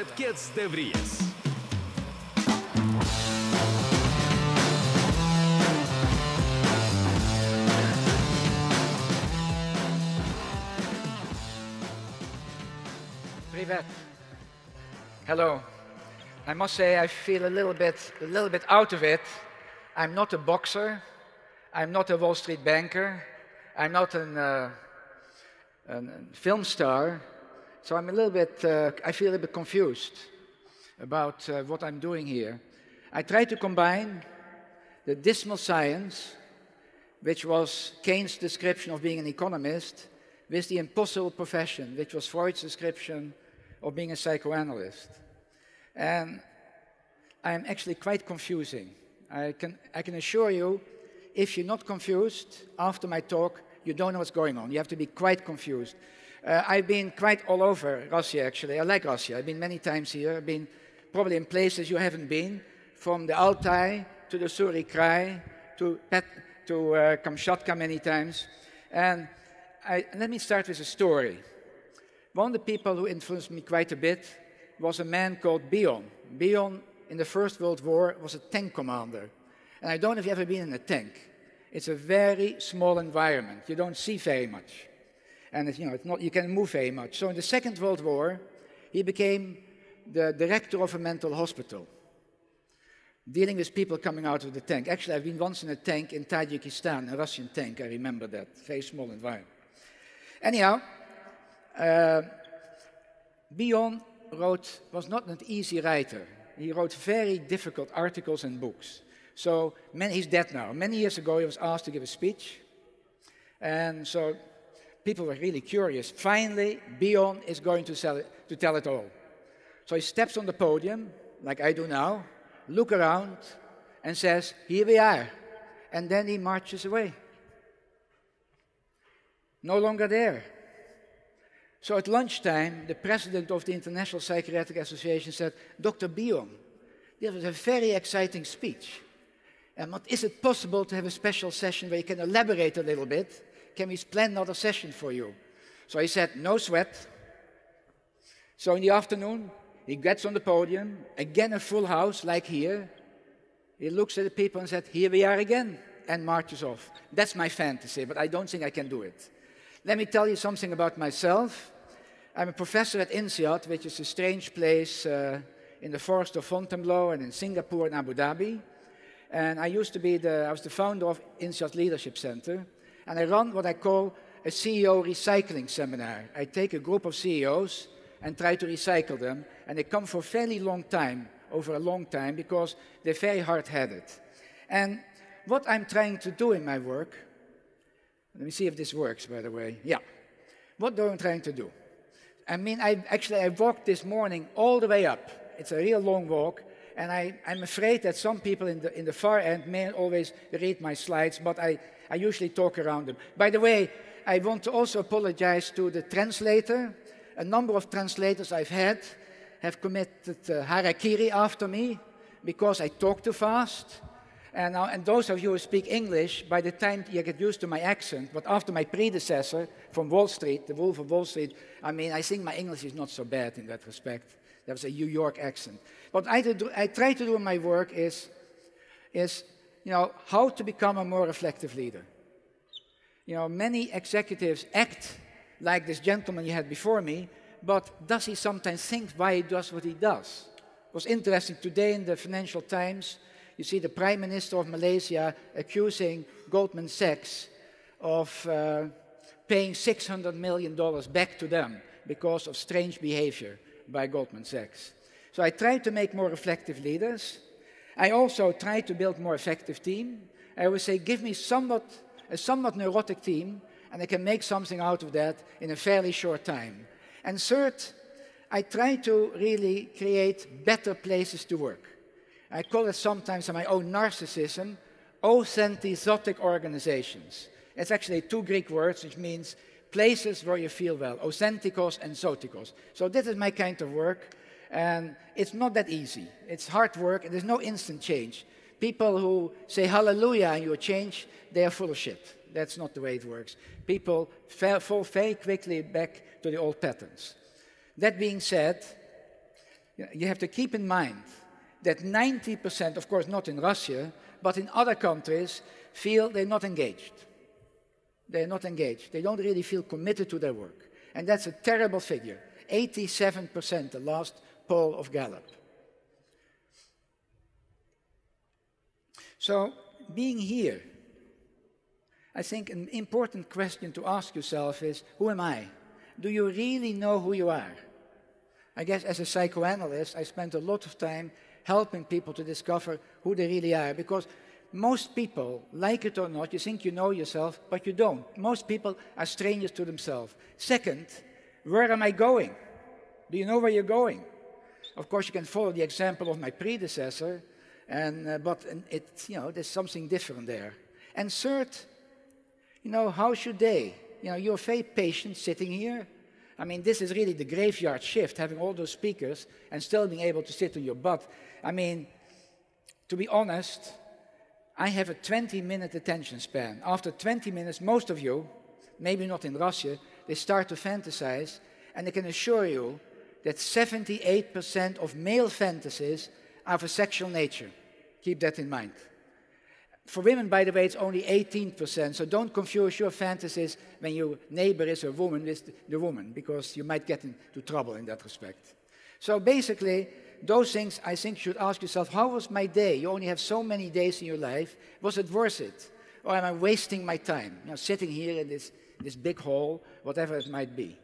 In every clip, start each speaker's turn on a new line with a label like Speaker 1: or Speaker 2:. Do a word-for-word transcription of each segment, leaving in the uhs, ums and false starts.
Speaker 1: Redkets de Vries.
Speaker 2: Privet. Hello. I must say I feel a little bit, a little bit out of it. I'm not a boxer. I'm not a Wall Street banker. I'm not an, uh, an, a film star. So I'm a little bit, uh, I feel a little bit confused about uh, what I'm doing here. I try to combine the dismal science, which was Keynes' description of being an economist, with the impossible profession, which was Freud's description of being a psychoanalyst. And I'm actually quite confusing. I can, I can assure you, if you're not confused after my talk, you don't know what's going on. You have to be quite confused. Uh, I've been quite all over Russia, actually. I like Russia. I've been many times here. I've been probably in places you haven't been, from the Altai to the Suri Krai to, Pet, to uh, Kamchatka many times. And I, let me start with a story. One of the people who influenced me quite a bit was a man called Bion. Bion, in the First World War, was a tank commander. And I don't know if you've ever been in a tank. It's a very small environment. You don't see very much. And it's, you know, it's not, you can move very much. So in the Second World War, he became the director of a mental hospital, dealing with people coming out of the tank. Actually, I've been once in a tank in Tajikistan, a Russian tank, I remember that. Very small environment. Anyhow, uh, Bion wrote, was not an easy writer. He wrote very difficult articles and books. So many, he's dead now. Many years ago, he was asked to give a speech. And so people were really curious. Finally, Bion is going to, sell it, to tell it all. So he steps on the podium, like I do now, looks around, and says, "Here we are." And then he marches away. No longer there. So at lunchtime, the president of the International Psychiatric Association said, "Doctor Bion, this was a very exciting speech. And what, is it possible to have a special session where you can elaborate a little bit? Can we plan another session for you?" So he said, "No sweat." So in the afternoon, he gets on the podium, again a full house like here. He looks at the people and said, "Here we are again," and marches off. That's my fantasy, but I don't think I can do it. Let me tell you something about myself. I'm a professor at INSEAD, which is a strange place uh, in the forest of Fontainebleau and in Singapore and Abu Dhabi. And I used to be the, I was the founder of INSEAD Leadership Center. And I run what I call a C E O recycling seminar. I take a group of C E Os and try to recycle them. And they come for a fairly long time, over a long time, because they're very hard-headed. And what I'm trying to do in my work, let me see if this works, by the way. Yeah. What am I trying to do? I mean, I actually, I walked this morning all the way up. It's a real long walk. And I, I'm afraid that some people in the, in the far end may always read my slides, but I, I usually talk around them. By the way, I want to also apologize to the translator. A number of translators I've had have committed uh, harakiri after me because I talk too fast. And, now, and those of you who speak English, by the time you get used to my accent, but after my predecessor from Wall Street, the Wolf of Wall Street, I mean, I think my English is not so bad in that respect. That was a New York accent. What I, do, I try to do in my work is, is, you know, how to become a more reflective leader. You know, many executives act like this gentleman you had before me, but does he sometimes think why he does what he does? It was interesting today in the Financial Times, you see the Prime Minister of Malaysia accusing Goldman Sachs of uh, paying six hundred million dollars back to them because of strange behavior by Goldman Sachs. So I try to make more reflective leaders. I also try to build more effective team. I always say, give me somewhat, a somewhat neurotic team, and I can make something out of that in a fairly short time. And third, I try to really create better places to work. I call it sometimes in my own narcissism, authentizotic organizations. It's actually two Greek words, which means places where you feel well, authentikos and zotikos. So this is my kind of work, and it's not that easy. It's hard work, and there's no instant change. People who say hallelujah and you change, they are full of shit. That's not the way it works. People fall very quickly back to the old patterns. That being said, You have to keep in mind that ninety percent, of course not in Russia, but in other countries, feel they're not engaged. They're not engaged. They don't really feel committed to their work. And that's a terrible figure. eighty-seven percent, the last poll of Gallup. So, being here, I think an important question to ask yourself is, who am I? Do you really know who you are? I guess as a psychoanalyst, I spent a lot of time helping people to discover who they really are, because most people, like it or not, you think you know yourself, but you don't. Most people are strangers to themselves. Second, where am I going? Do you know where you're going? Of course, you can follow the example of my predecessor, and, uh, but it, you know, there's something different there. And third, you know, how should they? You know, you're very patient sitting here. I mean, this is really the graveyard shift, having all those speakers and still being able to sit on your butt. I mean, to be honest, I have a twenty minute attention span. After twenty minutes, most of you, maybe not in Russia, they start to fantasize, and I can assure you that seventy-eight percent of male fantasies are of a sexual nature. Keep that in mind. For women, by the way, it's only eighteen percent, so don't confuse your fantasies when your neighbor is a woman with the woman, because you might get into trouble in that respect. So basically, those things, I think, you should ask yourself, how was my day? You only have so many days in your life. Was it worth it? Or am I wasting my time, you know, sitting here in this, this big hall, whatever it might be?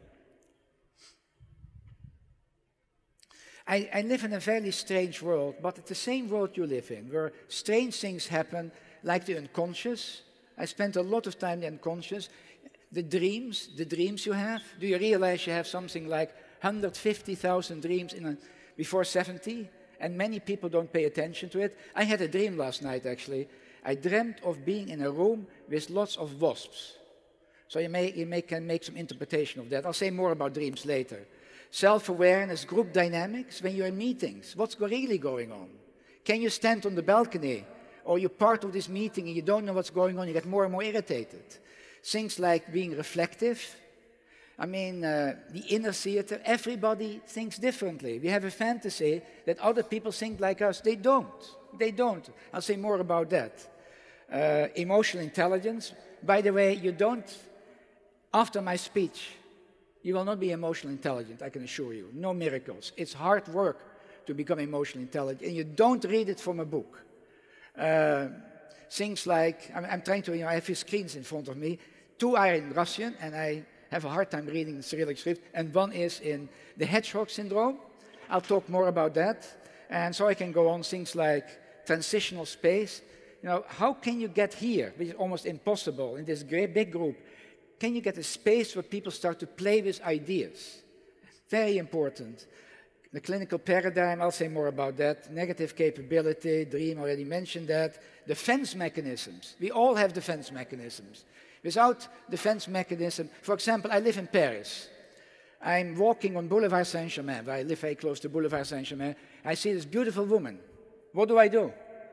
Speaker 2: I, I live in a very strange world, but it's the same world you live in, where strange things happen, like the unconscious. I spent a lot of time in the unconscious. The dreams, the dreams you have. Do you realize you have something like one hundred fifty thousand dreams in a, before seventy? And many people don't pay attention to it. I had a dream last night, actually. I dreamt of being in a room with lots of wasps. So you, may, you may, can make some interpretation of that. I'll say more about dreams later. Self-awareness, group dynamics, when you're in meetings. What's really going on? Can you stand on the balcony? Or you're part of this meeting and you don't know what's going on, you get more and more irritated. Things like being reflective. I mean, uh, the inner theater, everybody thinks differently. We have a fantasy that other people think like us. They don't. They don't. I'll say more about that. Uh, emotional intelligence. By the way, you don't, after my speech, you will not be emotionally intelligent, I can assure you. No miracles. It's hard work to become emotionally intelligent, and you don't read it from a book. Uh, things like, I'm, I'm trying to, you know, I have his screens in front of me. Two are in Russian, and I have a hard time reading the Cyrillic script, and one is in the hedgehog syndrome. I'll talk more about that. And so I can go on things like transitional space. You know, how can you get here, which is almost impossible in this great big group? Can you get a space where people start to play with ideas? Very important. The clinical paradigm, I'll say more about that. Negative capability, Dream already mentioned that. Defense mechanisms. We all have defense mechanisms. Without defense mechanism, for example, I live in Paris. I'm walking on Boulevard Saint-Germain, where I live very close to Boulevard Saint-Germain. I see this beautiful woman. What do I do?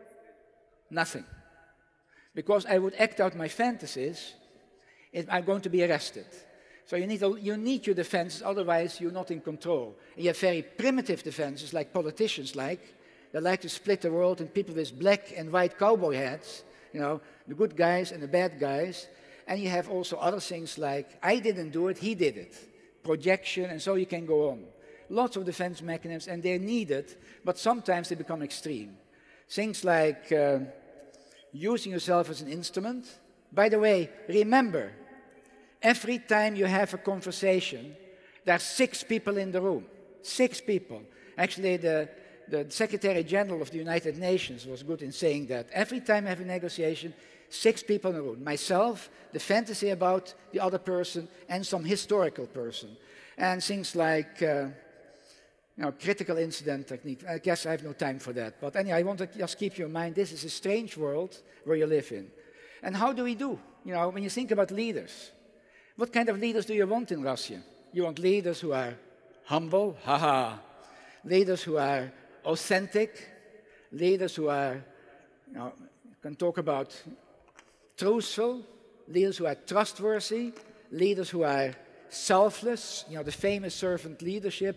Speaker 2: Nothing. Because I would act out my fantasies, I'm going to be arrested. So you need, a, you need your defenses, otherwise you're not in control. And you have very primitive defenses, like politicians like. They like to split the world in people with black and white cowboy hats, you know, the good guys and the bad guys. And you have also other things like, I didn't do it, he did it. Projection, and so you can go on. Lots of defense mechanisms, and they're needed, but sometimes they become extreme. Things like uh, using yourself as an instrument. By the way, remember, every time you have a conversation, there are six people in the room. Six people. Actually, the, the Secretary General of the United Nations was good in saying that. Every time I have a negotiation, six people in the room. Myself, the fantasy about the other person, and some historical person. And things like uh, you know, critical incident technique. I guess I have no time for that. But anyway, I want to just keep you in mind, this is a strange world where you live in. And how do we do? You know, when you think about leaders, what kind of leaders do you want in Russia? You want leaders who are humble, haha. Leaders who are authentic. Leaders who are, you know, can talk about truthful. Leaders who are trustworthy. Leaders who are selfless, you know, the famous servant leadership.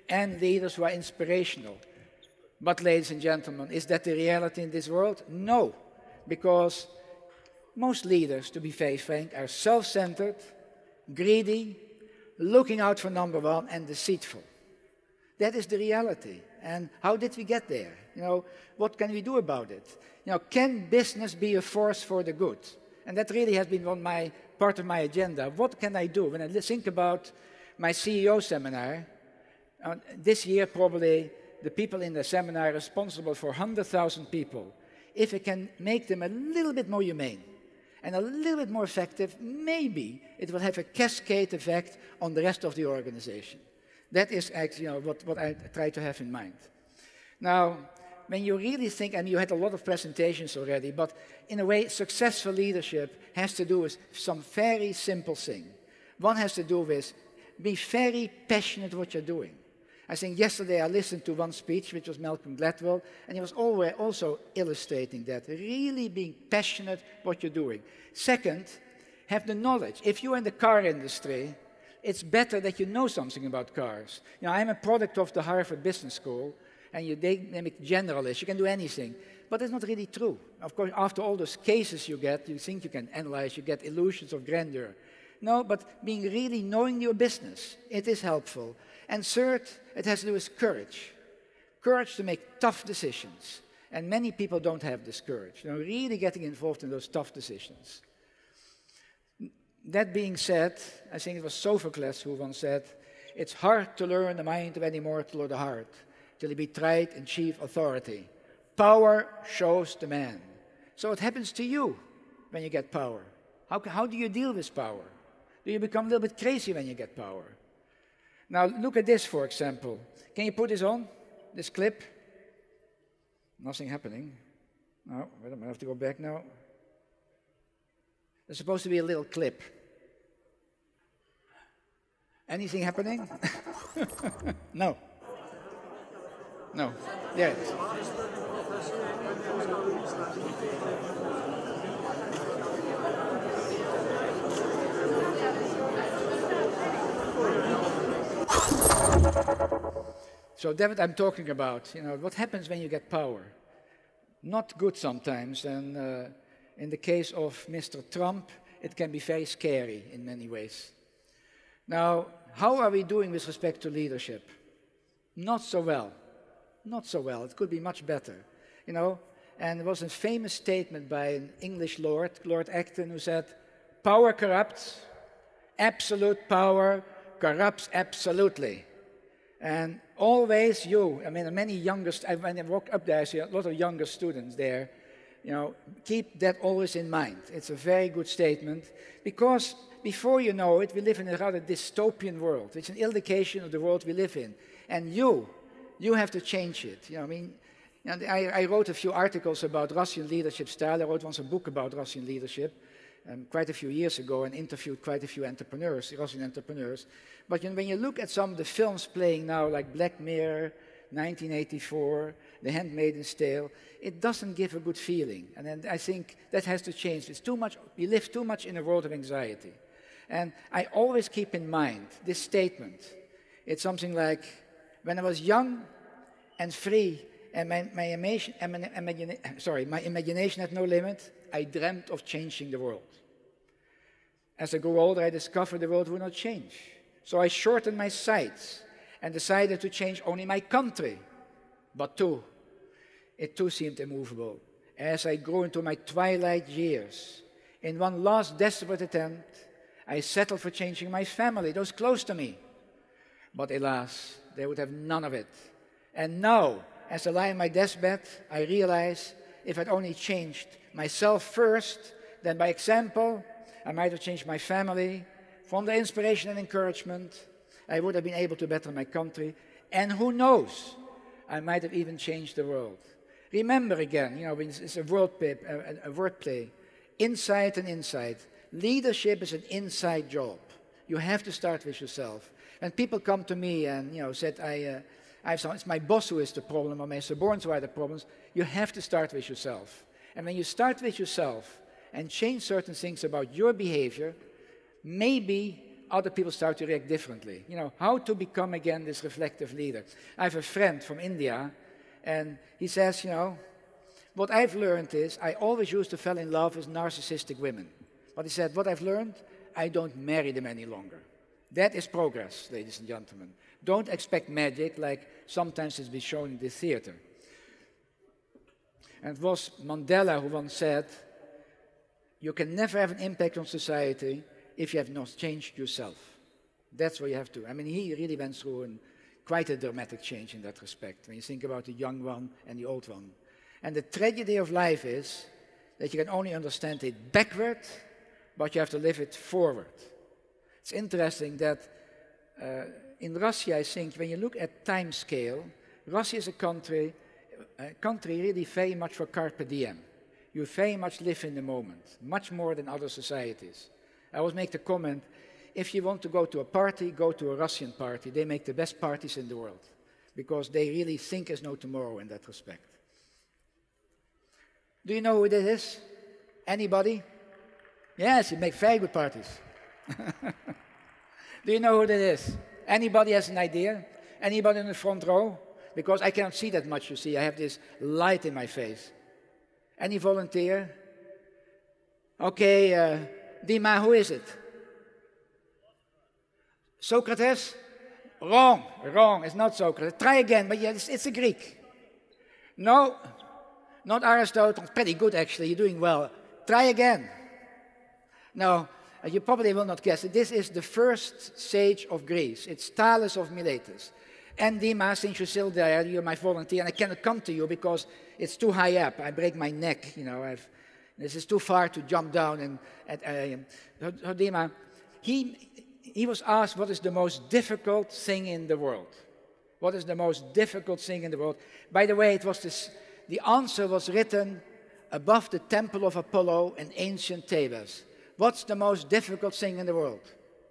Speaker 2: and leaders who are inspirational. But, ladies and gentlemen, is that the reality in this world? No, because most leaders, to be very frank, are self-centered, greedy, looking out for number one, and deceitful. That is the reality. And how did we get there? You know, what can we do about it? You know, can business be a force for the good? And that really has been one my, part of my agenda. What can I do? When I think about my C E O seminar, uh, this year probably the people in the seminar are responsible for one hundred thousand people. If I can make them a little bit more humane and a little bit more effective, maybe it will have a cascade effect on the rest of the organization. That is actually, you know, what, what I try to have in mind. Now, when you really think, and you had a lot of presentations already, but in a way, successful leadership has to do with some very simple thing. One has to do with be very passionate what you're doing. I think yesterday I listened to one speech, which was Malcolm Gladwell, and he was always also illustrating that, really being passionate what you're doing. Second, have the knowledge. If you're in the car industry, it's better that you know something about cars. You know, I'm a product of the Harvard Business School, and you dynamic generalist, you can do anything. But it's not really true. Of course, after all those cases you get, you think you can analyze, you get illusions of grandeur. No, but being really knowing your business, it is helpful. And third, it has to do with courage. Courage to make tough decisions. And many people don't have this courage. You know, really getting involved in those tough decisions. That being said, I think it was Sophocles who once said, it's hard to learn the mind of any mortal or the heart, till he be tried in chief authority. Power shows the man. So what happens to you when you get power? How, how do you deal with power? Do you become a little bit crazy when you get power? Now look at this, for example. Can you put this on, this clip? Nothing happening. No, wait a minute, I have to go back now. There's supposed to be a little clip. Anything happening? No. No. There it is. So that's what I'm talking about. You know, what happens when you get power? Not good sometimes, and uh, in the case of Mister Trump, it can be very scary in many ways. Now, how are we doing with respect to leadership? Not so well. Not so well. It could be much better. You know, and there was a famous statement by an English lord, Lord Acton, who said, power corrupts, absolute power corrupts absolutely. And always you, I mean, many younger, when I walk up there, I see a lot of younger students there. You know, keep that always in mind. It's a very good statement, because before you know it, we live in a rather dystopian world. It's an indication of the world we live in. And you, you have to change it. You know, I mean, you know, I, I wrote a few articles about Russian leadership style. I wrote once a book about Russian leadership. Um, quite a few years ago, and interviewed quite a few entrepreneurs, Russian entrepreneurs. But you know, when you look at some of the films playing now, like Black Mirror, nineteen eighty-four, The Handmaid's Tale, it doesn't give a good feeling. And then I think that has to change. It's too much, we live too much in a world of anxiety. And I always keep in mind this statement. It's something like, when I was young and free, and my, my, imagine, imagine, sorry, my imagination had no limit, I dreamt of changing the world. As I grew older, I discovered the world would not change. So I shortened my sights and decided to change only my country. But too, it too seemed immovable. As I grew into my twilight years, in one last desperate attempt, I settled for changing my family, those close to me. But alas, they would have none of it. And now, as I lie in my deathbed, I realize if I'd only changed myself first, then by example, I might have changed my family. From the inspiration and encouragement, I would have been able to better my country. And who knows, I might have even changed the world. Remember again, you know, it's a wordplay, a, a wordplay. Insight and insight. Leadership is an inside job. You have to start with yourself. When people come to me and, you know, said, I, uh, I have some, it's my boss who is the problem, or my subordinates who are the problems, you have to start with yourself. And when you start with yourself and change certain things about your behavior, maybe other people start to react differently. You know, how to become again this reflective leader. I have a friend from India, and he says, you know, what I've learned is I always used to fall in love with narcissistic women. But he said, what I've learned, I don't marry them any longer. That is progress, ladies and gentlemen. Don't expect magic like sometimes it's been shown in the theater. And it was Mandela who once said, you can never have an impact on society if you have not changed yourself. That's what you have to. I mean, he really went through an, quite a dramatic change in that respect, when you think about the young one and the old one. And the tragedy of life is that you can only understand it backward, but you have to live it forward. It's interesting that uh, in Russia, I think, when you look at time scale, Russia is a country, a country really very much for carpe diem. You very much live in the moment, much more than other societies. I always make the comment, if you want to go to a party, go to a Russian party. They make the best parties in the world, because they really think there's no tomorrow in that respect. Do you know who this is? Anybody? Yes, you make very good parties. Do you know who that is? Anybody has an idea? Anybody in the front row? Because I cannot see that much, you see. I have this light in my face. Any volunteer? Okay, uh, Dima, who is it? Socrates? Wrong, wrong, it's not Socrates. Try again, but yeah, it's, it's a Greek. No, not Aristotle. Pretty good, actually, you're doing well. Try again. No, uh, you probably will not guess it. This is the first sage of Greece. It's Thales of Miletus. And Dima, since you're still there, you're my volunteer, and I cannot come to you because it's too high up. I break my neck, you know. I've, this is too far to jump down. And, and uh, so Dima, he, he was asked what is the most difficult thing in the world. What is the most difficult thing in the world? By the way, it was this, the answer was written above the temple of Apollo in ancient Thebes. What's the most difficult thing in the world?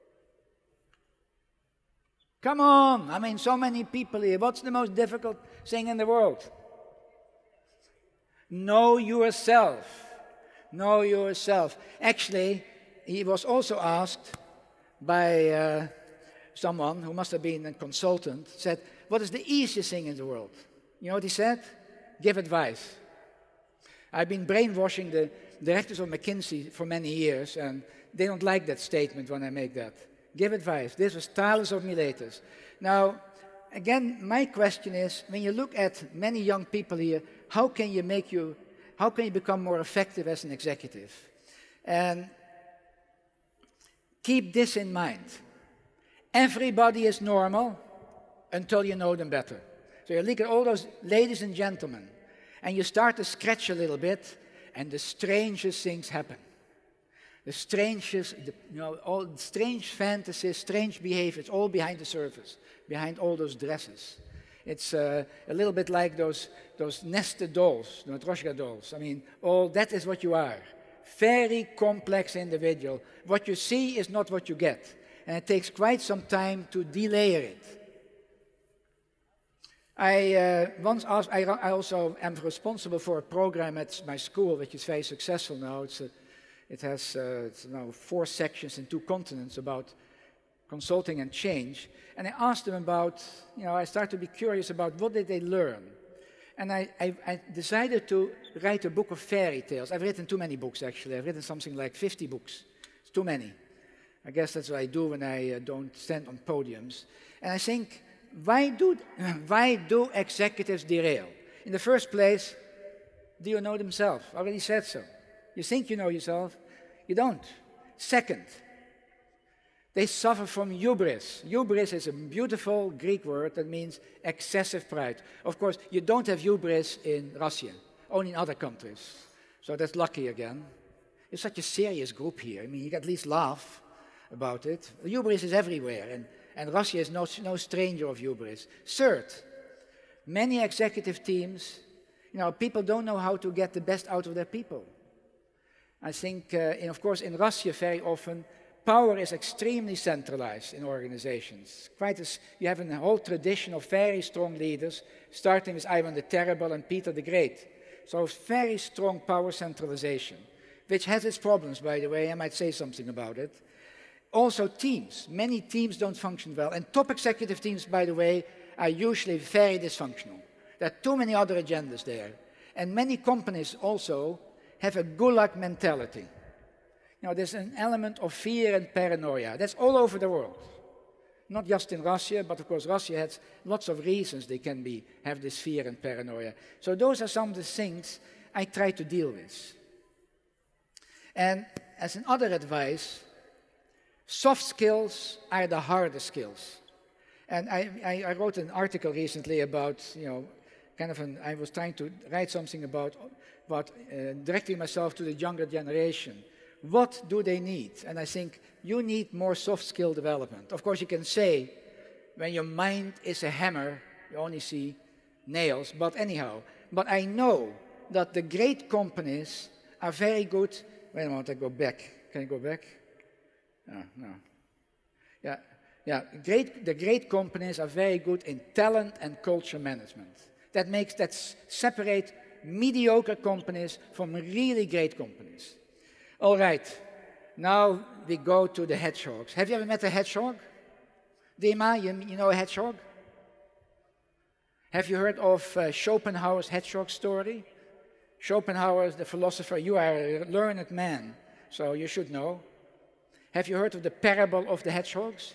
Speaker 2: Come on, I mean, so many people here. What's the most difficult thing in the world? Know yourself. Know yourself. Actually, he was also asked by uh, someone who must have been a consultant, said, what is the easiest thing in the world? You know what he said? Give advice. I've been brainwashing the directors of McKinsey for many years, and they don't like that statement when I make that. Give advice. This was Thales of Miletus. Now, again, my question is, when you look at many young people here, how can you make you, how can you become more effective as an executive? And keep this in mind. Everybody is normal until you know them better. So you look at all those ladies and gentlemen, and you start to scratch a little bit, and the strangest things happen. The strangest, the, you know, all strange fantasies, strange behavior, it's all behind the surface, behind all those dresses. It's uh, a little bit like those, those nested dolls, the Matryoshka dolls. I mean, all that is what you are. Very complex individual. What you see is not what you get. And it takes quite some time to delayer it. I uh, once asked, I, I also am responsible for a program at my school, which is very successful now. It's a, it has uh, it's now four sections in two continents about consulting and change. And I asked them about, you know, I started to be curious about what did they learn. And I, I, I decided to write a book of fairy tales. I've written too many books, actually. I've written something like fifty books. It's too many. I guess that's what I do when I uh, don't stand on podiums. And I think, why do, why do executives derail? In the first place, do you know themselves? I already said so. You think you know yourself, you don't. Second, they suffer from hubris. Hubris is a beautiful Greek word that means excessive pride. Of course, you don't have hubris in Russia, only in other countries. So that's lucky again. It's such a serious group here. I mean, you can at least laugh about it. Hubris is everywhere, and, and Russia is no, no stranger of hubris. Third, many executive teams, you know, people don't know how to get the best out of their people. I think, uh, and of course, in Russia, very often, power is extremely centralized in organizations. Quite as you have a whole tradition of very strong leaders, starting with Ivan the Terrible and Peter the Great. So very strong power centralization, which has its problems, by the way. I might say something about it. Also teams. Many teams don't function well. And top executive teams, by the way, are usually very dysfunctional. There are too many other agendas there. And many companies also have a gulag mentality. You know, there's an element of fear and paranoia. That's all over the world. Not just in Russia, but of course Russia has lots of reasons they can be, have this fear and paranoia. So those are some of the things I try to deal with. And as another advice, soft skills are the hardest skills. And I, I, I wrote an article recently about, you know, kind of an, I was trying to write something about, about uh, directing myself to the younger generation. What do they need? And I think you need more soft skill development. Of course, you can say, when your mind is a hammer, you only see nails. But anyhow, but I know that the great companies are very good. Wait a moment, I go back. Can I go back? Oh, no. Yeah, yeah. Great, the great companies are very good in talent and culture management. That makes that separate mediocre companies from really great companies. All right, now we go to the hedgehogs. Have you ever met a hedgehog? Dima, you, you know a hedgehog? Have you heard of uh, Schopenhauer's hedgehog story? Schopenhauer, the philosopher, you are a learned man, so you should know. Have you heard of the parable of the hedgehogs?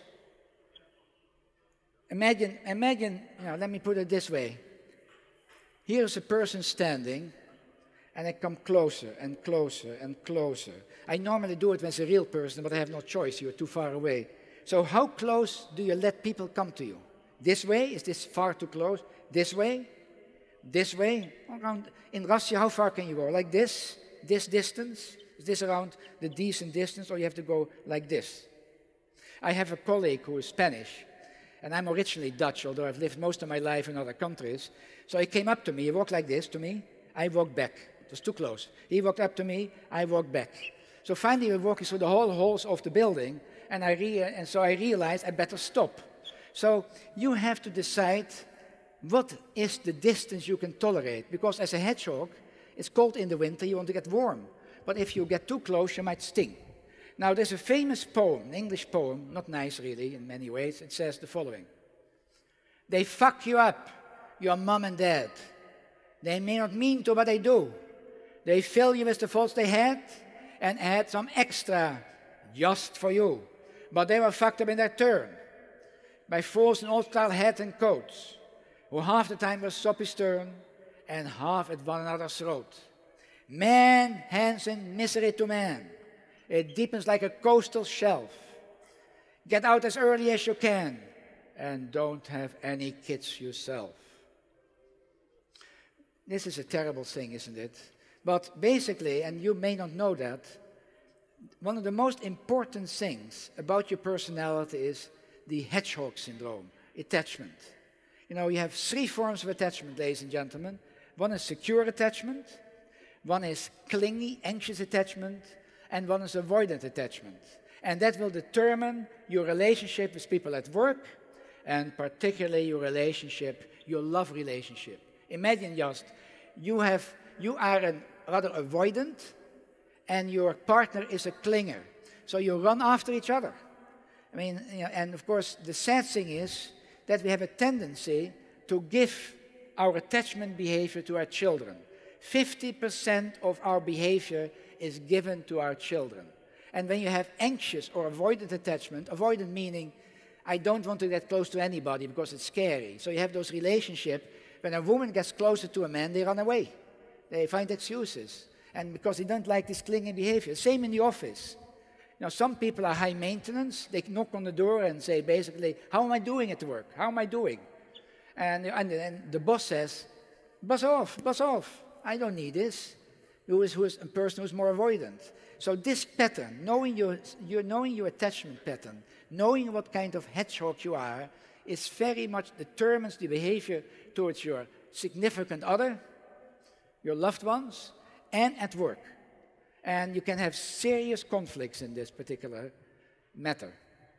Speaker 2: Imagine, imagine, you know, let me put it this way. Here's a person standing, and I come closer and closer and closer. I normally do it when it's a real person, but I have no choice. You're too far away. So how close do you let people come to you? This way? Is this far too close? This way? This way? Around, in Russia, how far can you go? Like this? This distance? Is this around the decent distance, or you have to go like this? I have a colleague who is Spanish, and I'm originally Dutch, although I've lived most of my life in other countries. So he came up to me, he walked like this to me, I walked back. It was too close. He walked up to me, I walked back. So finally we were walking through the whole halls of the building, and, I re and so I realized I better stop. So you have to decide what is the distance you can tolerate, because as a hedgehog, it's cold in the winter, you want to get warm. But if you get too close, you might sting. Now there's a famous poem, an English poem, not nice really in many ways. It says the following. They fuck you up, your mom and dad. They may not mean to, but they do. They fill you with the faults they had and add some extra just for you. But they were fucked up in their turn by fools in old-style hats and coats, who half the time were soppy stern and half at one another's throat. Man hands in misery to man. It deepens like a coastal shelf. Get out as early as you can and don't have any kids yourself. This is a terrible thing, isn't it? But basically, and you may not know that, one of the most important things about your personality is the hedgehog syndrome, attachment. You know, you have three forms of attachment, ladies and gentlemen. One is secure attachment, one is clingy, anxious attachment, and one is avoidant attachment. And that will determine your relationship with people at work, and particularly your relationship, your love relationship. Imagine just, you have, you are a rather avoidant, and your partner is a clinger. So you run after each other. I mean, you know, and of course, the sad thing is that we have a tendency to give our attachment behavior to our children. fifty percent of our behavior is given to our children. And when you have anxious or avoidant attachment, avoidant meaning, I don't want to get close to anybody because it's scary. So you have those relationships, when a woman gets closer to a man, they run away. They find excuses. And because they don't like this clinging behavior. Same in the office. You know, some people are high maintenance. They knock on the door and say, basically, how am I doing at work? How am I doing? And, and, and the boss says, buzz off, buzz off. I don't need this. Who is, who is a person who's more avoidant. So this pattern, knowing your, your, knowing your attachment pattern, knowing what kind of hedgehog you are, is very much determines the behavior towards your significant other, your loved ones, and at work. And you can have serious conflicts in this particular matter.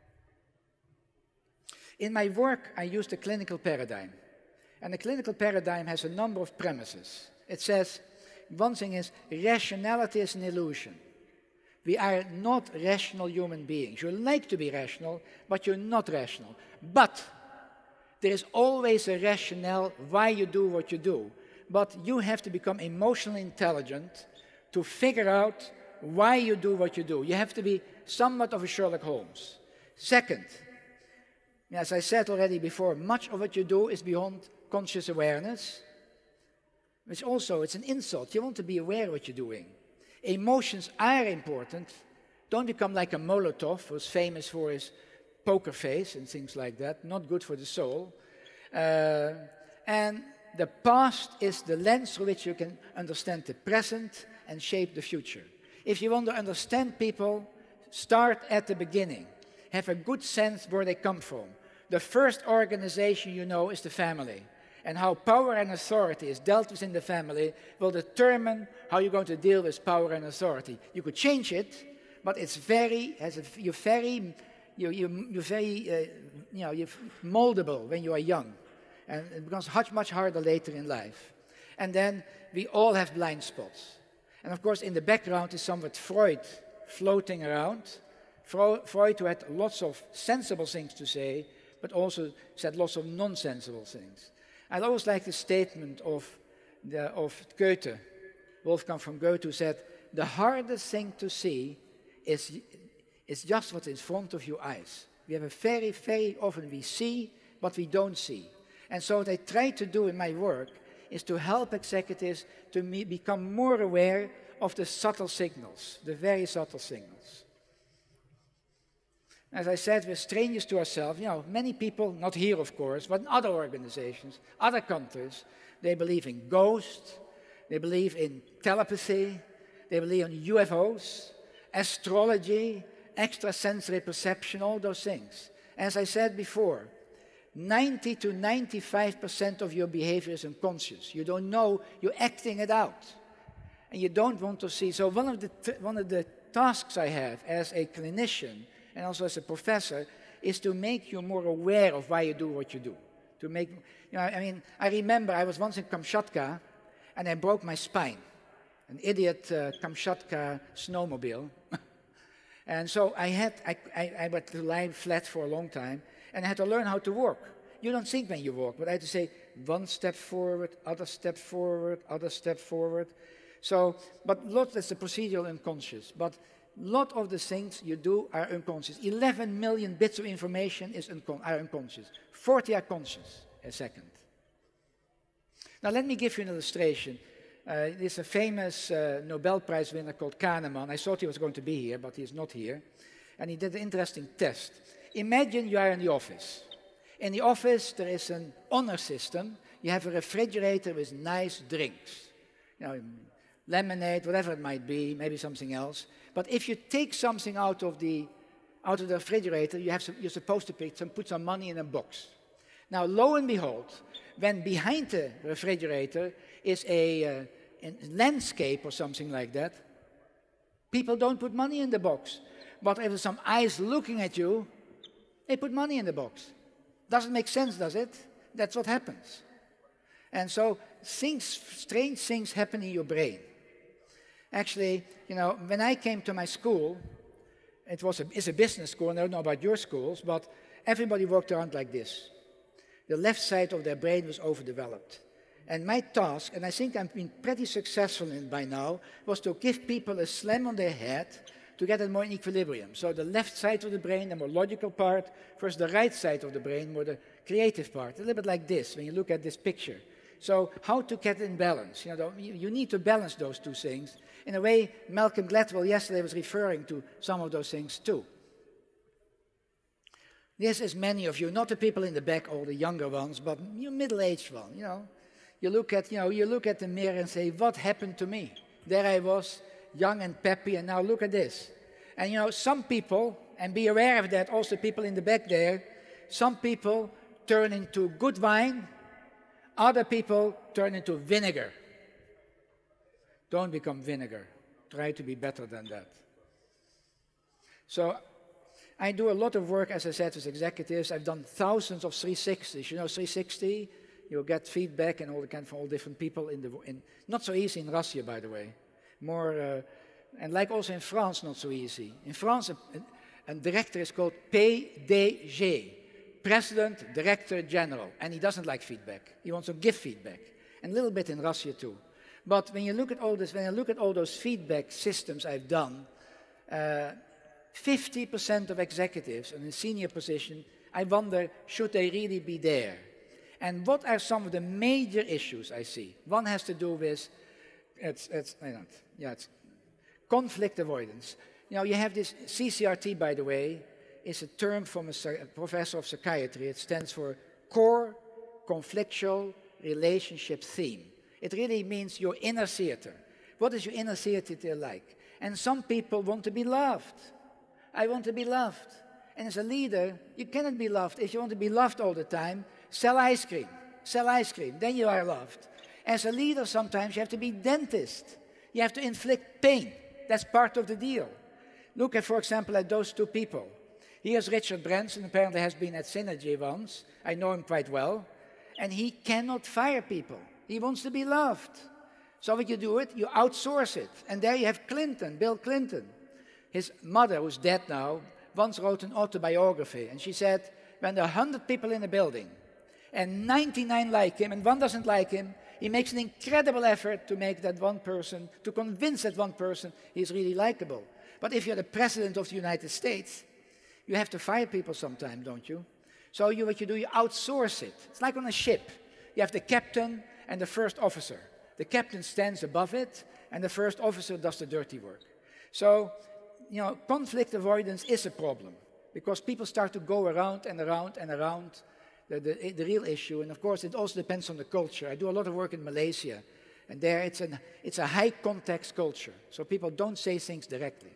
Speaker 2: In my work, I use the clinical paradigm. And the clinical paradigm has a number of premises. It says, one thing is, rationality is an illusion. We are not rational human beings. You like to be rational, but you're not rational. But there is always a rationale why you do what you do. But you have to become emotionally intelligent to figure out why you do what you do. You have to be somewhat of a Sherlock Holmes. Second, as I said already before, much of what you do is beyond conscious awareness, which also, it's an insult. You want to be aware of what you're doing. Emotions are important. Don't become like a Molotov, who's famous for his poker face and things like that. Not good for the soul. Uh, and the past is the lens through which you can understand the present and shape the future. If you want to understand people, start at the beginning. Have a good sense where they come from. The first organization you know is the family. And how power and authority is dealt with in the family will determine how you're going to deal with power and authority. You could change it, but it's very, as a, you're very, you, you, you're very, uh, you know, you're moldable when you are young. And it becomes much, much harder later in life. And then we all have blind spots. And of course, in the background is somewhat Freud floating around. Freud, who had lots of sensible things to say, but also said lots of nonsensible things. I always like the statement of, the, of Goethe, Wolfgang von Goethe, who said, the hardest thing to see is, is just what's in front of your eyes. We have a very, very often we see what we don't see. And so what I try to do in my work is to help executives to me become more aware of the subtle signals, the very subtle signals. As I said, we're strangers to ourselves. You know, many people, not here of course, but in other organizations, other countries, they believe in ghosts, they believe in telepathy, they believe in U F Os, astrology, extrasensory perception, all those things. As I said before, ninety to ninety-five percent of your behavior is unconscious. You don't know, you're acting it out. And you don't want to see. So one of the, one of the tasks I have as a clinician and also as a professor is to make you more aware of why you do what you do. To make, you know, I mean, I remember I was once in Kamchatka and I broke my spine. An idiot uh, Kamchatka snowmobile. And so I had, I, I, I had to lie flat for a long time. And I had to learn how to walk. You don't think when you walk, but I had to say one step forward, other step forward, other step forward. So, but lot, that's the procedural unconscious. But a lot of the things you do are unconscious. eleven million bits of information is uncon are unconscious. forty are conscious a second. Now let me give you an illustration. Uh, there's a famous uh, Nobel Prize winner called Kahneman. I thought he was going to be here, but he's not here. And he did an interesting test. Imagine you are in the office. In the office, there is an honor system. You have a refrigerator with nice drinks. You know, lemonade, whatever it might be, maybe something else. But if you take something out of the, out of the refrigerator, you have some, you're supposed to pick some, put some money in a box. Now, lo and behold, when behind the refrigerator is a, uh, a landscape or something like that, people don't put money in the box. But if there's some eyes looking at you, they put money in the box. Doesn't make sense, does it? That's what happens. And so things, strange things happen in your brain. Actually, you know, when I came to my school, it was a, it's a business school, and I don't know about your schools, but everybody walked around like this. The left side of their brain was overdeveloped. And my task, and I think I've been pretty successful in it by now, was to give people a slam on their head to get it more in equilibrium. So the left side of the brain, the more logical part, versus the right side of the brain, more the creative part. A little bit like this, when you look at this picture. So how to get in balance? You know, you need to balance those two things. In a way, Malcolm Gladwell yesterday was referring to some of those things too. This is many of you, not the people in the back, all the younger ones, but you middle-aged one, you know. You look at, you know, you look at the mirror and say, what happened to me? There I was, young and peppy, and now look at this. And you know, some people, and be aware of that, also people in the back there, some people turn into good wine, other people turn into vinegar. Don't become vinegar. Try to be better than that. So I do a lot of work, as I said, with executives. I've done thousands of three sixties. You know, three sixty, you'll get feedback and all the kind from all different people in the, in, not so easy in Russia, by the way. More, uh, And like also in France, not so easy. In France, a, a director is called P D G, President Director General, and he doesn't like feedback. He wants to give feedback, and a little bit in Russia too. But when you look at all this, when I look at all those feedback systems I've done, fifty percent of executives in a senior position, I wonder, should they really be there? And what are some of the major issues I see? One has to do with, it's, it's, I don't, yeah, it's conflict avoidance. You know, you have this C C R T, by the way, is a term from a, a professor of psychiatry. It stands for Core Conflictual Relationship Theme. It really means your inner theater. What is your inner theater like? And some people want to be loved. I want to be loved. And as a leader, you cannot be loved. If you want to be loved all the time, sell ice cream. Sell ice cream. Then you are loved. As a leader, sometimes you have to be dentist. You have to inflict pain. That's part of the deal. Look at, for example, at those two people. Here's Richard Branson, apparently has been at Synergy once. I know him quite well. And he cannot fire people. He wants to be loved. So what you do it, you outsource it. And there you have Clinton, Bill Clinton. His mother, who's dead now, once wrote an autobiography. And she said, when there are one hundred people in a building, and ninety-nine like him, and one doesn't like him, he makes an incredible effort to make that one person, to convince that one person he's really likable. But if you're the President of the United States, you have to fire people sometime, don't you? So you, what you do, you outsource it. It's like on a ship. You have the captain and the first officer. The captain stands above it, and the first officer does the dirty work. So, you know, conflict avoidance is a problem, because people start to go around and around and around the, the, the real issue. And of course, it also depends on the culture. I do a lot of work in Malaysia, and there it's, an, it's a high context culture, so people don't say things directly.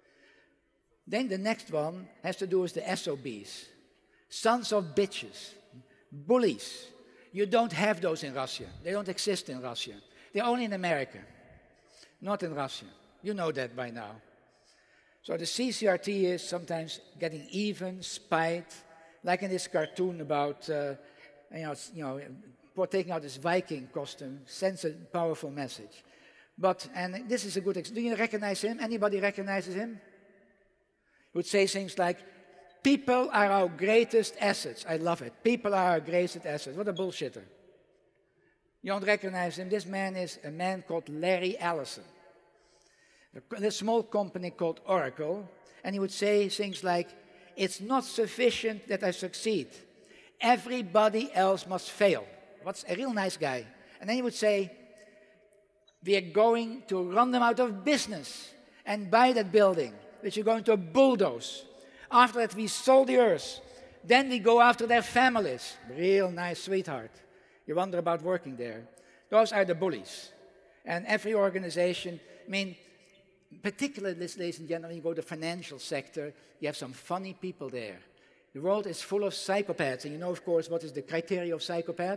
Speaker 2: Then the next one has to do with the S O Bs. Sons of bitches, bullies. You don't have those in Russia. They don't exist in Russia. They're only in America, not in Russia. You know that by now. So the C C R T is sometimes getting even, spite, like in this cartoon about, uh, you know, you know, taking out this Viking costume, sends a powerful message. But, and this is a good example. Do you recognize him? Anybody recognizes him? He would say things like, people are our greatest assets. I love it. People are our greatest assets. What a bullshitter. You don't recognize him. This man is a man called Larry Ellison. A small company called Oracle. And he would say things like, it's not sufficient that I succeed. Everybody else must fail. What's a real nice guy. And then he would say, we are going to run them out of business and buy that building, which you're going to bulldoze. After that, we sold the earth. Then we go after their families. Real nice sweetheart. You wonder about working there. Those are the bullies. And every organization, I mean, particularly, ladies and gentlemen, you go to the financial sector, you have some funny people there. The world is full of psychopaths. And you know, of course, what is the criteria of psychopath?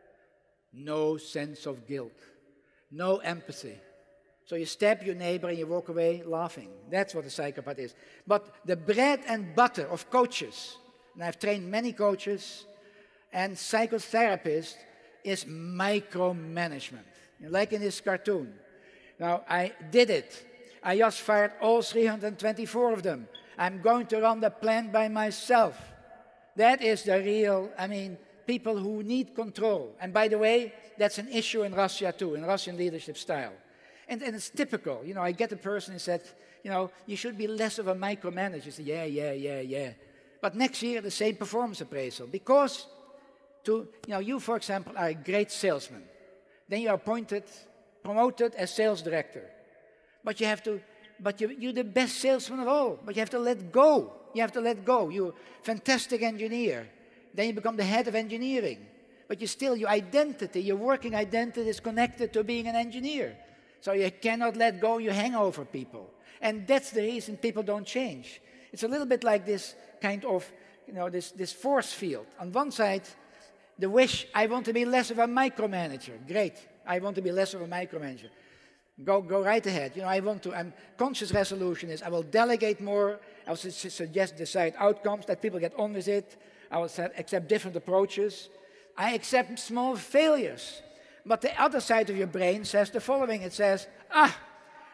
Speaker 2: No sense of guilt. No empathy. So you stab your neighbor and you walk away laughing. That's what a psychopath is. But the bread and butter of coaches, and I've trained many coaches and psychotherapists, is micromanagement. Like in this cartoon. Now, I did it. I just fired all three hundred twenty-four of them. I'm going to run the plant by myself. That is the real, I mean, people who need control. And by the way, that's an issue in Russia too, in Russian leadership style. And, and it's typical. You know, I get a person who said, you know, you should be less of a micromanager. You say, yeah, yeah, yeah, yeah. But next year, the same performance appraisal. Because, to, you know, you, for example, are a great salesman. Then you are appointed, promoted as sales director. But you have to, but you, you're the best salesman of all. But you have to let go. You have to let go. You're a fantastic engineer. Then you become the head of engineering. But you still, your identity, your working identity is connected to being an engineer. So you cannot let go, you hang over people. And that's the reason people don't change. It's a little bit like this kind of, you know, this, this force field. On one side, the wish, I want to be less of a micromanager. Great, I want to be less of a micromanager. Go, go right ahead. You know, I want to, um, conscious resolution is I will delegate more, I will su suggest desired outcomes, that people get on with it. I will accept different approaches. I accept small failures. But the other side of your brain says the following. It says, ah,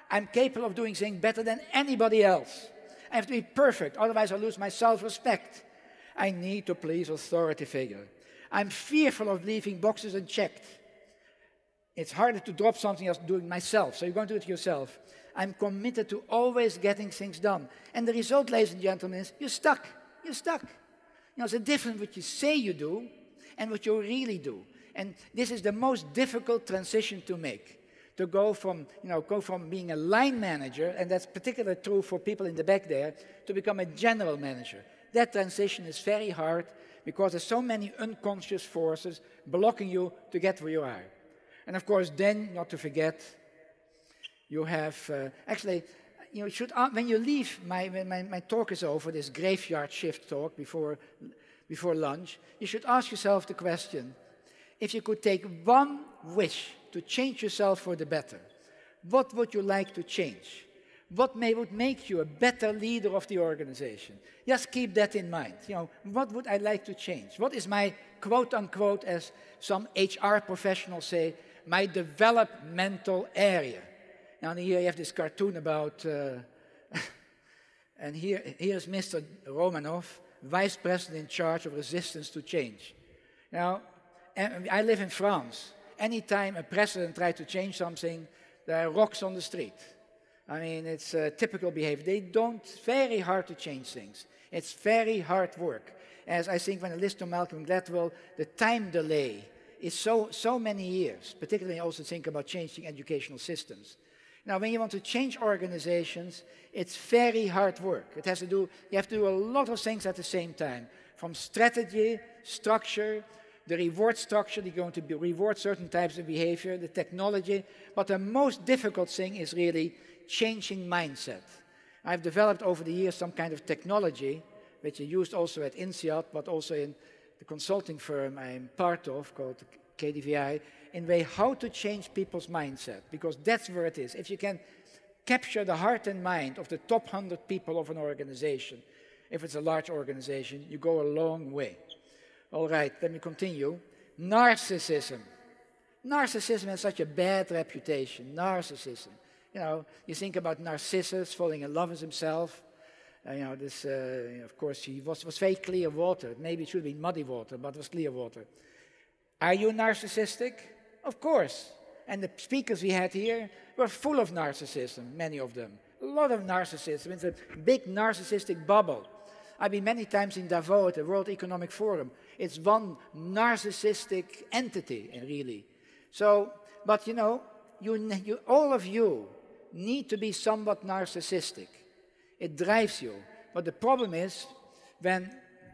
Speaker 2: I'm capable of doing things better than anybody else. I have to be perfect, otherwise I lose my self-respect. I need to please authority figure. I'm fearful of leaving boxes unchecked. It's harder to drop something else than doing myself, so you're going to do it yourself. I'm committed to always getting things done. And the result, ladies and gentlemen, is you're stuck. You're stuck. You know, it's a difference what you say you do and what you really do. And this is the most difficult transition to make. To go from, you know, go from being a line manager, and that's particularly true for people in the back there, to become a general manager. That transition is very hard because there's so many unconscious forces blocking you to get where you are. And of course, then, not to forget, you have, uh, actually, you know, should, uh, when you leave, my, when my, my talk is over, this graveyard shift talk before, before lunch, you should ask yourself the question, if you could take one wish to change yourself for the better, what would you like to change? What may, would make you a better leader of the organization? Just keep that in mind. You know, what would I like to change? What is my, quote unquote, as some H R professionals say, my developmental area? Now here you have this cartoon about, uh, and here, here's Mister Romanov, Vice President in charge of resistance to change. Now, I live in France. Anytime a president tries to change something, there are rocks on the street. I mean, it's uh, typical behavior. They don't, it's very hard to change things. It's very hard work. As I think when I listen to Malcolm Gladwell, the time delay is so, so many years, particularly also think about changing educational systems. Now, when you want to change organizations, it's very hard work. It has to do, you have to do a lot of things at the same time, from strategy, structure, the reward structure, you're going to be reward certain types of behavior, the technology, but the most difficult thing is really changing mindset. I've developed over the years some kind of technology, which I used also at INSEAD, but also in the consulting firm I'm part of, called K D V I, in a way how to change people's mindset, because that's where it is. If you can capture the heart and mind of the top one hundred people of an organization, if it's a large organization, you go a long way. All right, let me continue. Narcissism. Narcissism has such a bad reputation. Narcissism. You know, you think about Narcissus falling in love with himself. Uh, you know, this, uh, of course, he was, was very clear water. Maybe it should be muddy water, but it was clear water. Are you narcissistic? Of course. And the speakers we had here were full of narcissism, many of them. A lot of narcissism. It's a big narcissistic bubble. I've been many times in Davos at the World Economic Forum. It's one narcissistic entity, really. So, but you know, you, you, all of you need to be somewhat narcissistic. It drives you. But the problem is, when,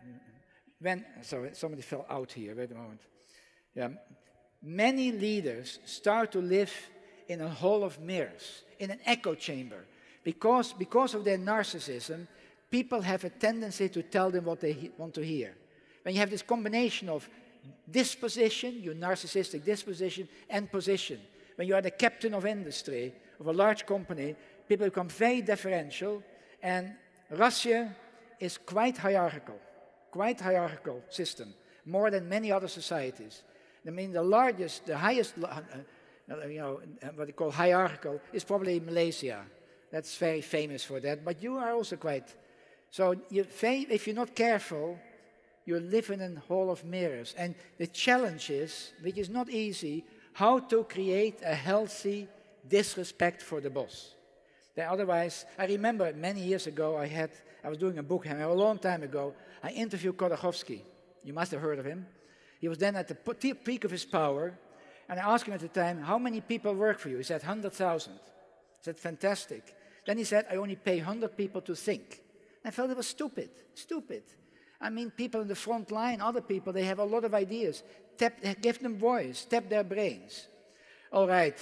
Speaker 2: when, sorry, somebody fell out here, wait a moment. Yeah, many leaders start to live in a hall of mirrors, in an echo chamber. Because, because of their narcissism, people have a tendency to tell them what they want to hear. When you have this combination of disposition, your narcissistic disposition, and position, when you are the captain of industry of a large company, people become very deferential, and Russia is quite hierarchical, quite hierarchical system, more than many other societies. I mean, the largest, the highest, uh, you know, what they call hierarchical is probably Malaysia. That's very famous for that, but you are also quite. So you, if you're not careful, you live in a hall of mirrors. And the challenge is, which is not easy, how to create a healthy disrespect for the boss. That otherwise, I remember many years ago, I had, I was doing a book, a long time ago, I interviewed Khodorkovsky. You must have heard of him. He was then at the peak of his power, and I asked him at the time, how many people work for you? He said, one hundred thousand. I said, fantastic. Then he said, I only pay one hundred people to think. I felt it was stupid, stupid. I mean, people in the front line, other people, they have a lot of ideas. Tap, give them voice, tap their brains. All right.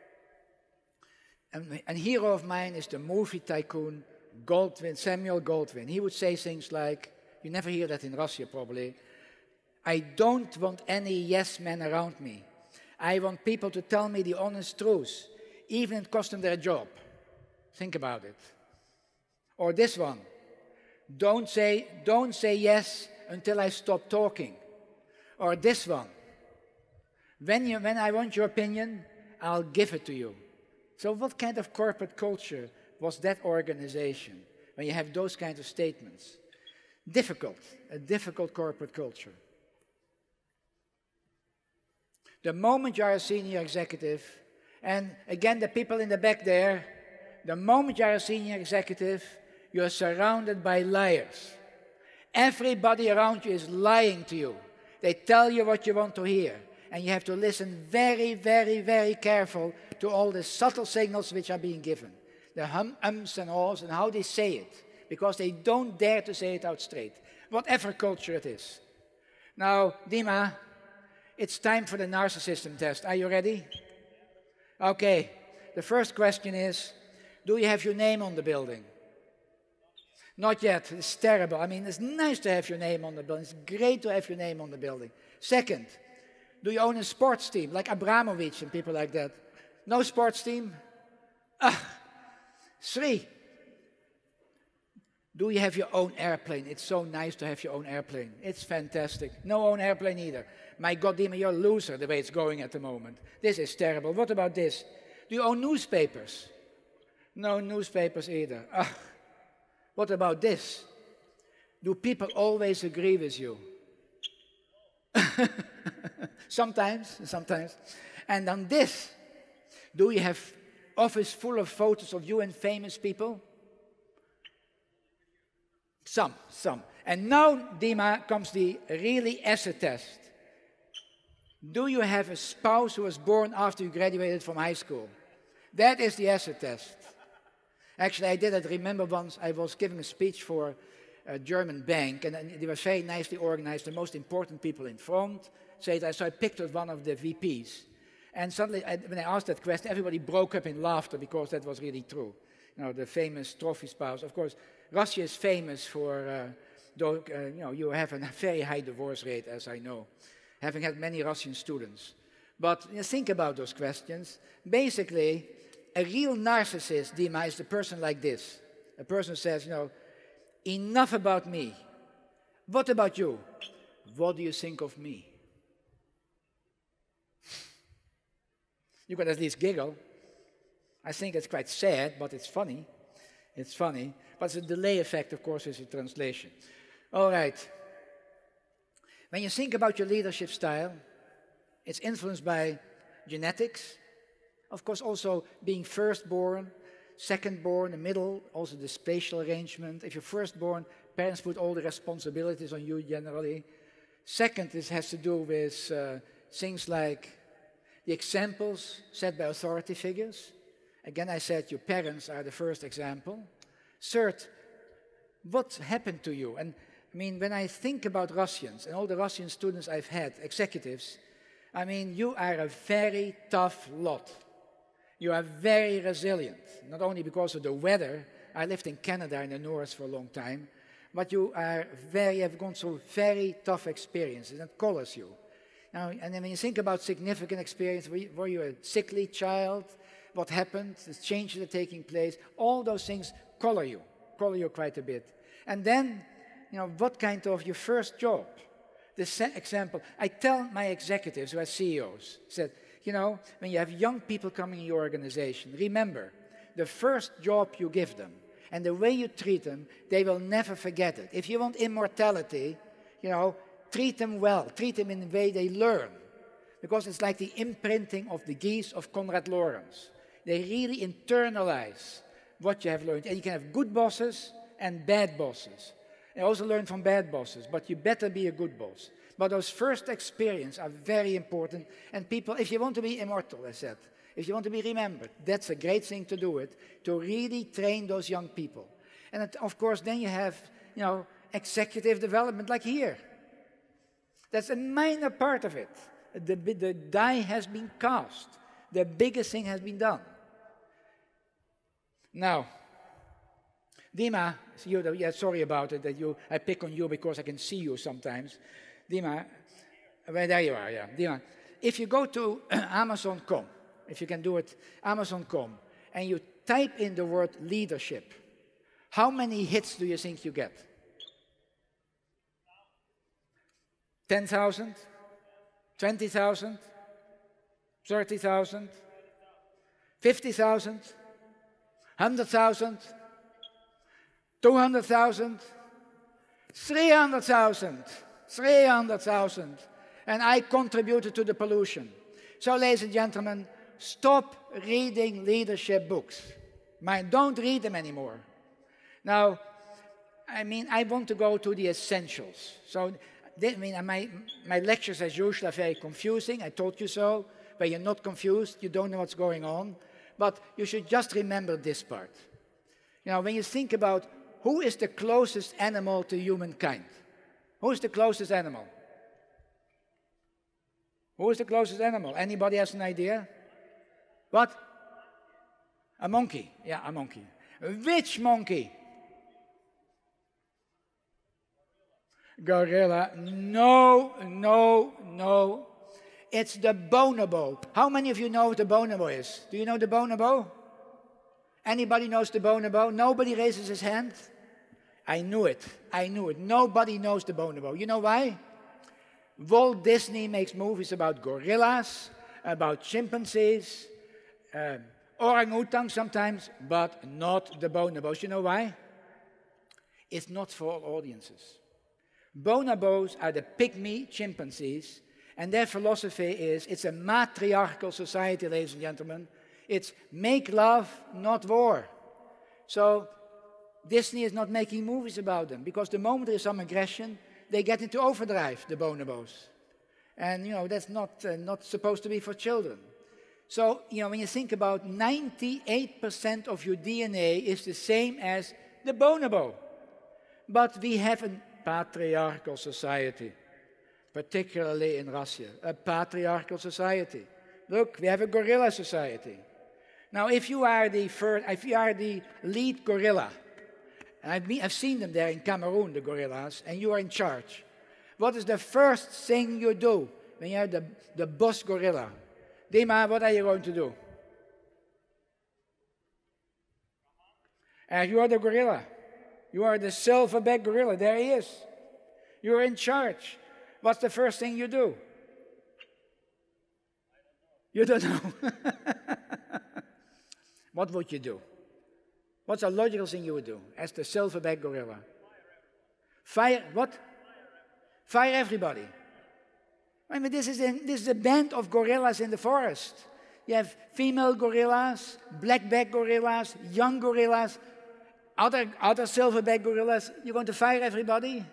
Speaker 2: And a hero of mine is the movie tycoon Goldwyn, Samuel Goldwyn. He would say things like, you never hear that in Russia probably, I don't want any yes men around me. I want people to tell me the honest truth, even if it costs them their job. Think about it. Or this one. Don't say, don't say yes until I stop talking. Or this one. When, you, when I want your opinion, I'll give it to you. So what kind of corporate culture was that organization when you have those kinds of statements? Difficult, a difficult corporate culture. The moment you are a senior executive, and again the people in the back there, the moment you are a senior executive, you are surrounded by liars. Everybody around you is lying to you. They tell you what you want to hear. And you have to listen very, very, very careful to all the subtle signals which are being given. The hum, ums and ahs and how they say it. Because they don't dare to say it out straight. Whatever culture it is. Now, Dima, it's time for the narcissism test. Are you ready? Okay. The first question is, do you have your name on the building? Not yet. It's terrible. I mean, it's nice to have your name on the building. It's great to have your name on the building. Second, do you own a sports team, like Abramovich and people like that? No sports team? Ah. Three, do you have your own airplane? It's so nice to have your own airplane. It's fantastic. No own airplane either. My God, Dima, you're a loser the way it's going at the moment. This is terrible. What about this? Do you own newspapers? No newspapers either. Ah. What about this? Do people always agree with you? Sometimes, sometimes. And on this, do you have office full of photos of you and famous people? Some, some. And now, Dima, comes the really acid test. Do you have a spouse who was born after you graduated from high school? That is the acid test. Actually, I did it. Remember once I was giving a speech for a German bank, and it was very nicely organized, the most important people in front. So I picked out one of the V Ps. And suddenly, I, when I asked that question, everybody broke up in laughter because that was really true. You know, the famous trophy spouse. Of course, Russia is famous for, uh, though, uh, you know, you have a very high divorce rate, as I know, having had many Russian students. But you know, think about those questions. Basically, a real narcissist, Dima, is the person like this. A person says, you know, enough about me. What about you? What do you think of me? You could at least giggle. I think it's quite sad, but it's funny. It's funny. But it's a delay effect, of course, is a translation. All right. When you think about your leadership style, it's influenced by genetics. Of course, also being firstborn, secondborn, the middle, also the spatial arrangement. If you're firstborn, parents put all the responsibilities on you generally. Second, this has to do with uh, things like the examples set by authority figures. Again, I said your parents are the first example. Third, what happened to you? And I mean, when I think about Russians and all the Russian students I've had, executives, I mean, you are a very tough lot. You are very resilient, not only because of the weather. I lived in Canada in the north for a long time, but you are very, have gone through very tough experiences and colors you. Now, and then when you think about significant experience, were you, were you a sickly child? What happened? The changes that are taking place. All those things color you, color you quite a bit. And then, you know, what kind of your first job? This example, I tell my executives who are C E Os, said, you know, when you have young people coming in your organization, remember, the first job you give them and the way you treat them, they will never forget it. If you want immortality, you know, treat them well, treat them in the way they learn. Because it's like the imprinting of the geese of Konrad Lorenz. They really internalize what you have learned. And you can have good bosses and bad bosses. And also learn from bad bosses, but you better be a good boss. But those first experiences are very important. And people, if you want to be immortal, I said, if you want to be remembered, that's a great thing to do it, to really train those young people. And it, of course, then you have, you know, executive development like here. That's a minor part of it. The, the die has been cast. The biggest thing has been done. Now, Dima, you, yeah, sorry about it, that you, I pick on you because I can see you sometimes. Dima, well, there you are, yeah. Dima, if you go to Amazon dot com, if you can do it, Amazon dot com, and you type in the word leadership, how many hits do you think you get? ten thousand? twenty thousand? thirty thousand? fifty thousand? one hundred thousand? two hundred thousand? three hundred thousand? three hundred thousand. And I contributed to the pollution. So, ladies and gentlemen, stop reading leadership books. Man, don't read them anymore. Now, I mean, I want to go to the essentials. So, I mean, my, my lectures, as usual, are very confusing. I told you so. But you're not confused. You don't know what's going on. But you should just remember this part. You know, when you think about who is the closest animal to humankind? Who is the closest animal? Who is the closest animal? Anybody has an idea? What? A monkey. Yeah, a monkey. Which monkey? Gorilla. No, no, no. It's the bonobo. How many of you know what the bonobo is? Do you know the bonobo? Anybody knows the bonobo? Nobody raises his hand? I knew it. I knew it. Nobody knows the bonobo. You know why? Walt Disney makes movies about gorillas, about chimpanzees, uh, orangutans sometimes, but not the bonobos. You know why? It's not for all audiences. Bonobos are the pygmy chimpanzees, and their philosophy is it's a matriarchal society, ladies and gentlemen. It's make love, not war. So Disney is not making movies about them, because the moment there is some aggression, they get into overdrive, the bonobos. And, you know, that's not, uh, not supposed to be for children. So, you know, when you think about ninety-eight percent of your D N A is the same as the bonobo. But we have a patriarchal society, particularly in Russia, a patriarchal society. Look, we have a gorilla society. Now, if you are the first, if you are the lead gorilla, and I've, been, I've seen them there in Cameroon, the gorillas, and you are in charge, what is the first thing you do when you are the, the boss gorilla? Dima, what are you going to do? And you are the gorilla. You are the silverback gorilla. There he is. You are in charge. What's the first thing you do? You don't know. What would you do? What's a logical thing you would do as the silverback gorilla? Fire what? Fire everybody. I mean, this is, in, this is a band of gorillas in the forest. You have female gorillas, blackback gorillas, young gorillas, other, other silverback gorillas. You're going to fire everybody?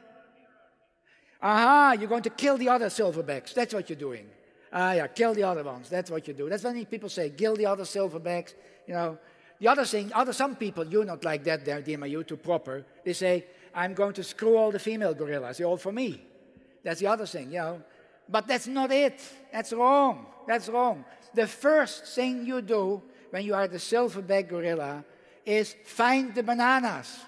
Speaker 2: Aha, you're going to kill the other silverbacks. That's what you're doing. Ah, yeah, kill the other ones. That's what you do. That's when people say, kill the other silverbacks. You know, the other thing, other some people, you're not like that there, Dima, you're too proper. They say, I'm going to screw all the female gorillas. They're all for me. That's the other thing, you know. But that's not it. That's wrong. That's wrong. The first thing you do when you are the silverback gorilla is find the bananas.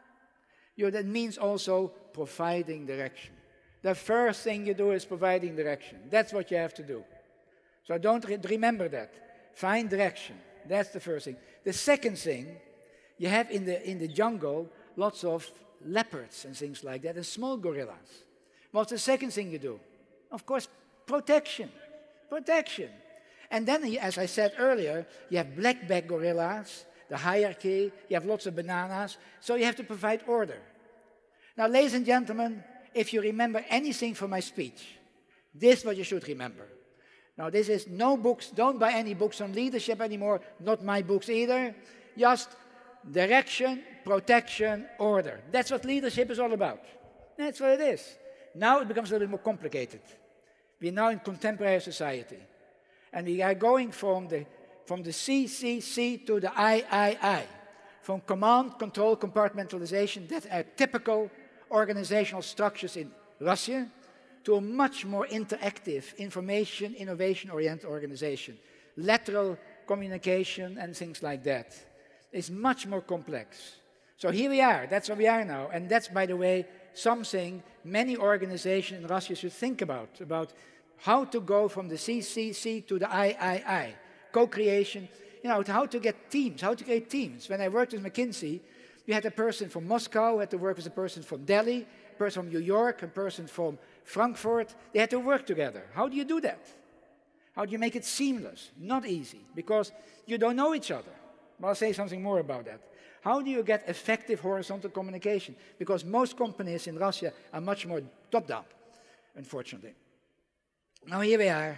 Speaker 2: You know, that means also providing direction. The first thing you do is providing direction. That's what you have to do. So don't re remember that. Find direction. That's the first thing. The second thing, you have in the, in the jungle lots of leopards and things like that, and small gorillas. What's the second thing you do? Of course, protection. Protection. And then, as I said earlier, you have blackback gorillas, the hierarchy, you have lots of bananas, so you have to provide order. Now, ladies and gentlemen, if you remember anything from my speech, this is what you should remember. Now, this is no books, don't buy any books on leadership anymore, not my books either. Just direction, protection, order. That's what leadership is all about. That's what it is. Now it becomes a little bit more complicated. We're now in contemporary society. And we are going from the, from the C C C to the I I I. From command, control, compartmentalization, that are typical organizational structures in Russia, to a much more interactive, information, innovation-oriented organization. Lateral communication and things like that. It's much more complex. So here we are, that's where we are now. And that's, by the way, something many organizations in Russia should think about, about how to go from the C C C to the I I I. Co-creation, you know, how to get teams, how to create teams. When I worked with McKinsey, we had a person from Moscow, had to work with a person from Delhi, a person from New York, a person from Frankfurt. They had to work together. How do you do that? How do you make it seamless? Not easy, because you don't know each other. But I'll say something more about that. How do you get effective horizontal communication? Because most companies in Russia are much more top-down, unfortunately. Now here we are.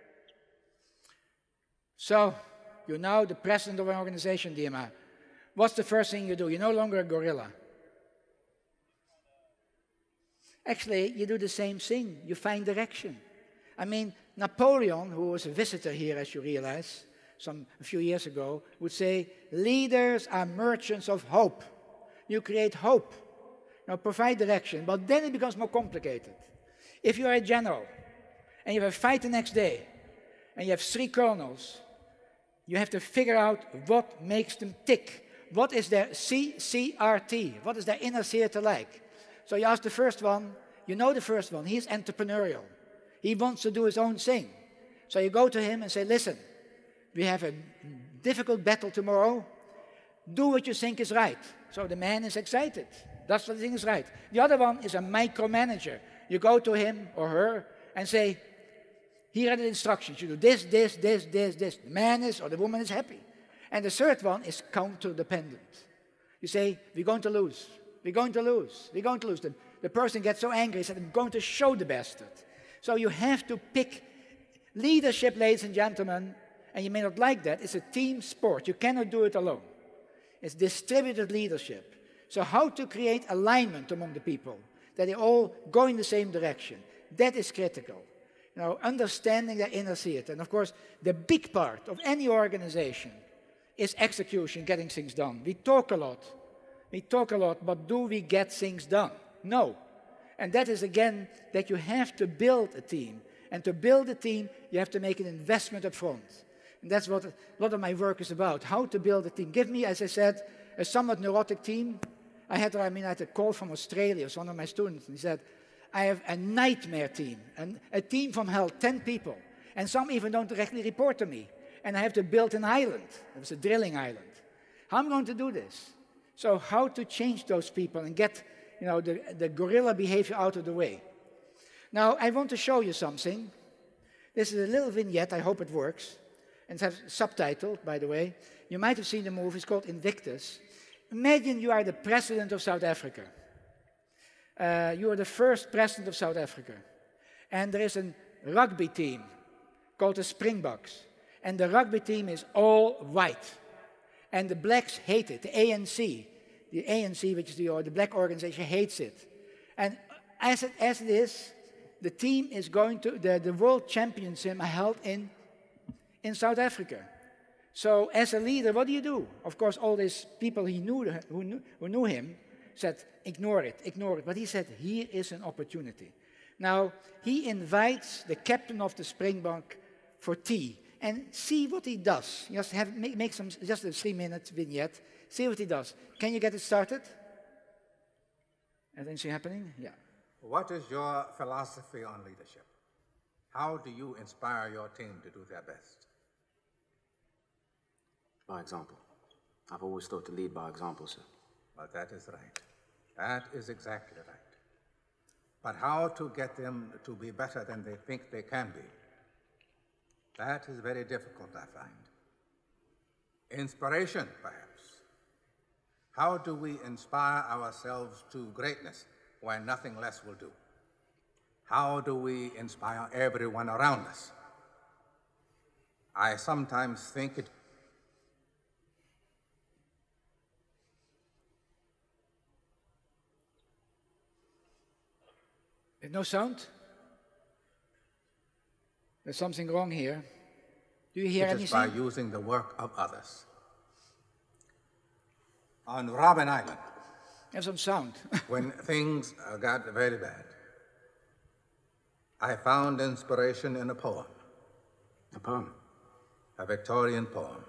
Speaker 2: So, you're now the president of an organization, D M R. What's the first thing you do? You're no longer a gorilla. Actually, you do the same thing. You find direction. I mean, Napoleon, who was a visitor here, as you realize, some a few years ago, would say, leaders are merchants of hope. You create hope. Now, provide direction, but then it becomes more complicated. If you are a general, and you have a fight the next day, and you have three colonels, you have to figure out what makes them tick. What is their C C R T? What is their inner theater like? So you ask the first one, you know the first one, he's entrepreneurial. He wants to do his own thing. So you go to him and say, listen, we have a difficult battle tomorrow. Do what you think is right. So the man is excited. That's what he thinks is right. The other one is a micromanager. You go to him or her and say, here are the instructions. You do this, this, this, this, this. The man is or the woman is happy. And the third one is counter-dependent. You say, we're going to lose. We're going to lose. We're going to lose. The, the person gets so angry, he said, I'm going to show the bastard. So you have to pick leadership, ladies and gentlemen, and you may not like that. It's a team sport. You cannot do it alone. It's distributed leadership. So how to create alignment among the people, that they all go in the same direction. That is critical. You know, understanding their inner theater. And of course, the big part of any organization is execution, getting things done. We talk a lot. We talk a lot, but do we get things done? No. And that is, again, that you have to build a team. And to build a team, you have to make an investment up front. And that's what a lot of my work is about, how to build a team. Give me, as I said, a somewhat neurotic team. I had, I mean, I had a call from Australia, it was one of my students, and he said, I have a nightmare team, and a team from hell, ten people. And some even don't directly report to me. And I have to build an island. It was a drilling island. How am I going to do this? So how to change those people and get, you know, the, the gorilla behavior out of the way. Now, I want to show you something. This is a little vignette. I hope it works. And it's subtitled, by the way. You might have seen the movie. It's called Invictus. Imagine you are the president of South Africa. Uh, you are the first president of South Africa. And there is a rugby team called the Springboks. And the rugby team is all white. And the blacks hate it, the A N C. The A N C, which is the, or the black organization, hates it. And as it, as it is, the team is going to, the, the world championship are held in, in South Africa. So as a leader, what do you do? Of course, all these people he knew, who, knew, who knew him said, ignore it, ignore it. But he said, here is an opportunity. Now, he invites the captain of the Springbok for tea. And see what he does. Just have make, make some just a three-minute vignette. See what he does. Can you get it started? Anything happening? Yeah.
Speaker 1: What is your philosophy on leadership? How do you inspire your team to do their best?
Speaker 3: By example. I've always thought to lead by example, sir.
Speaker 1: Well, that is right. That is exactly right. But how to get them to be better than they think they can be? That is very difficult, I find. Inspiration, perhaps. How do we inspire ourselves to greatness when nothing less will do? How do we inspire everyone around us? I sometimes think it...
Speaker 2: There's no sound? There's something wrong here. Do you hear
Speaker 1: it
Speaker 2: anything?
Speaker 1: Is by using the work of others. On Robben Island.
Speaker 2: Have some sound.
Speaker 1: When things got very bad, I found inspiration in a poem.
Speaker 3: A poem?
Speaker 1: A Victorian poem.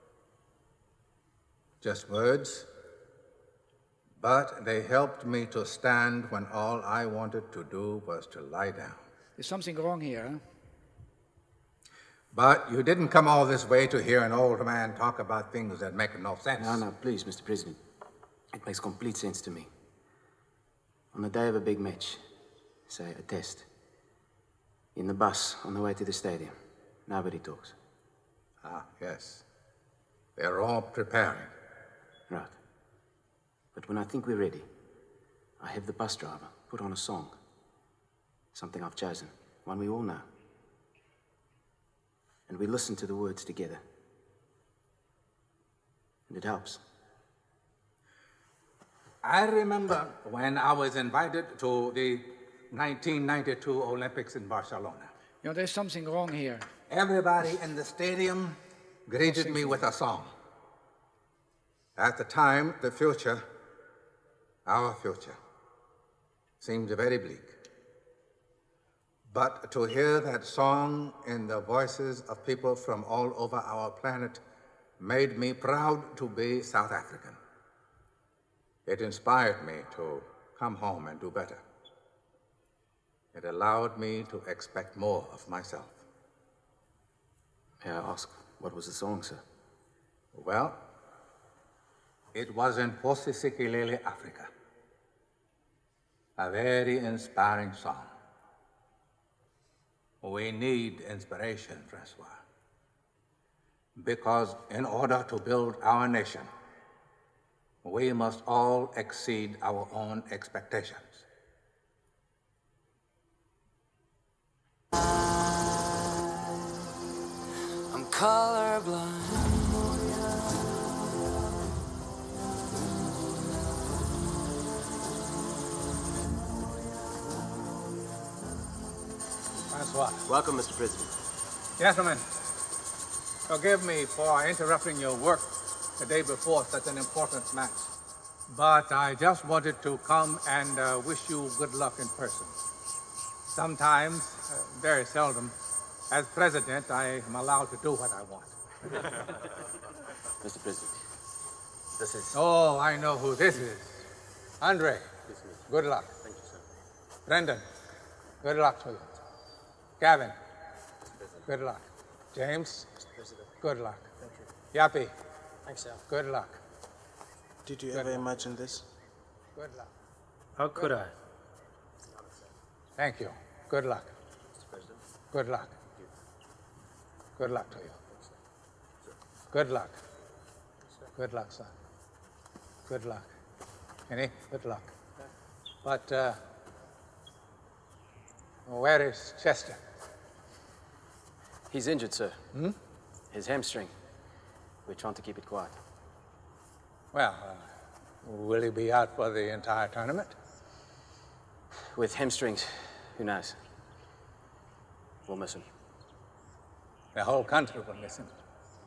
Speaker 1: Just words, but they helped me to stand when all I wanted to do was to lie down.
Speaker 2: There's something wrong here, huh?
Speaker 1: But you didn't come all this way to hear an old man talk about things that make no sense.
Speaker 3: No, no, please, Mister President. It makes complete sense to me. On the day of a big match, say a test, in the bus on the way to the stadium, Nobody talks.
Speaker 1: Ah, yes. They're all preparing.
Speaker 3: Right. But when I think we're ready, I have the bus driver put on a song. Something I've chosen, one we all know. And we listen to the words together. And it helps.
Speaker 1: I remember when I was invited to the nineteen ninety-two Olympics in Barcelona.
Speaker 2: You know, there's something wrong here.
Speaker 1: Everybody in the stadium greeted me with a song. At the time, the future, our future, seemed very bleak. But to hear that song in the voices of people from all over our planet made me proud to be South African. It inspired me to come home and do better. It allowed me to expect more of myself.
Speaker 3: May I ask, what was the song, sir?
Speaker 1: Well, it was in Nkosi Sikelel' Africa. A very inspiring song. We need inspiration, Francois. Because in order to build our nation, we must all exceed our own expectations.
Speaker 4: I'm colorblind.
Speaker 1: Francois.
Speaker 3: Welcome, Mister President.
Speaker 1: Gentlemen, forgive me for interrupting your work the day before such an important match. But I just wanted to come and uh, wish you good luck in person. Sometimes, uh, very seldom, as president, I am allowed to do what I want.
Speaker 3: Mister President, this is...
Speaker 1: Oh, I know who this is. Andre,
Speaker 3: This is me.
Speaker 1: good luck.
Speaker 3: Thank you, sir.
Speaker 1: Brendan, good luck to you. Gavin, good luck. James,
Speaker 3: President.
Speaker 1: good luck.
Speaker 3: Thank you.
Speaker 1: Yappy,
Speaker 3: Thanks, sir.
Speaker 1: good luck.
Speaker 5: Did you
Speaker 1: Good
Speaker 5: ever
Speaker 1: luck.
Speaker 5: imagine this?
Speaker 1: Good luck.
Speaker 6: How could I?
Speaker 1: Thank you. Good luck.
Speaker 3: Mister President.
Speaker 1: Good luck. Good luck to you. Good luck. Good luck, son. Good luck. Kenny, good luck. But uh, where is Chester?
Speaker 3: He's injured, sir.
Speaker 1: Hmm?
Speaker 3: His hamstring. We're trying to keep it quiet.
Speaker 1: Well, uh, will he be out for the entire tournament?
Speaker 3: With hamstrings, who knows? We'll miss him.
Speaker 1: The whole country will miss him.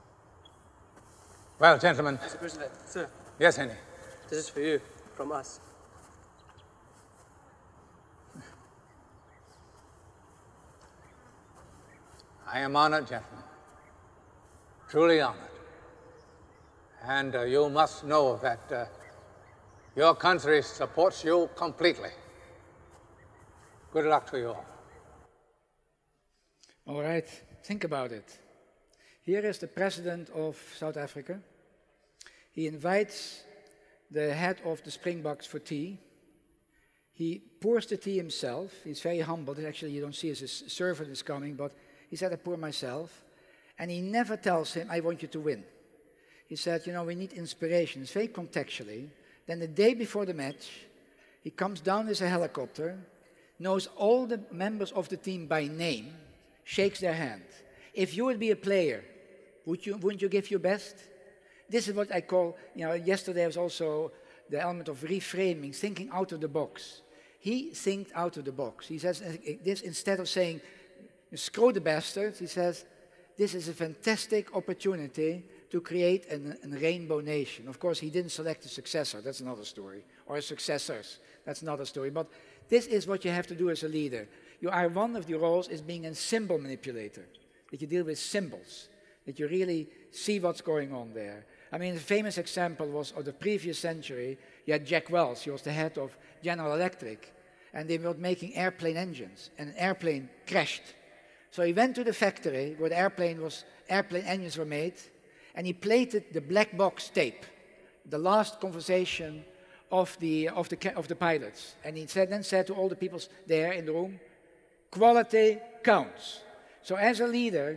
Speaker 1: Well, gentlemen.
Speaker 7: Mister President, sir,
Speaker 1: Yes, Henny.
Speaker 7: this is for you, from us.
Speaker 1: I am honored, gentlemen. Truly honored. And uh, you must know that uh, your country supports you completely. Good luck to you all.
Speaker 2: All right, think about it. Here is the president of South Africa. He invites the head of the Springboks for tea. He pours the tea himself. He's very humble. Actually, you don't see as his servant is coming, but he said, I pour myself. And he never tells him, I want you to win. He said, you know, we need inspiration. It's very contextually. Then the day before the match, he comes down with a helicopter, knows all the members of the team by name, shakes their hand. If you would be a player, would you, wouldn't you give your best? This is what I call, you know, yesterday was also the element of reframing, thinking out of the box. He thinks out of the box. He says this, instead of saying, screw the bastards, he says, this is a fantastic opportunity to create an, a rainbow nation. Of course, he didn't select a successor, that's another story, or successors, that's another story. But this is what you have to do as a leader. You are one of your roles is being a symbol manipulator, that you deal with symbols, that you really see what's going on there. I mean, the famous example was of the previous century, you had Jack Welch, he was the head of General Electric, and they were making airplane engines, and an airplane crashed. So he went to the factory where the airplane, was, airplane engines were made, and he played the black box tape, the last conversation of the, of the, of the pilots. And he said, then said to all the people there in the room, quality counts. So as a leader,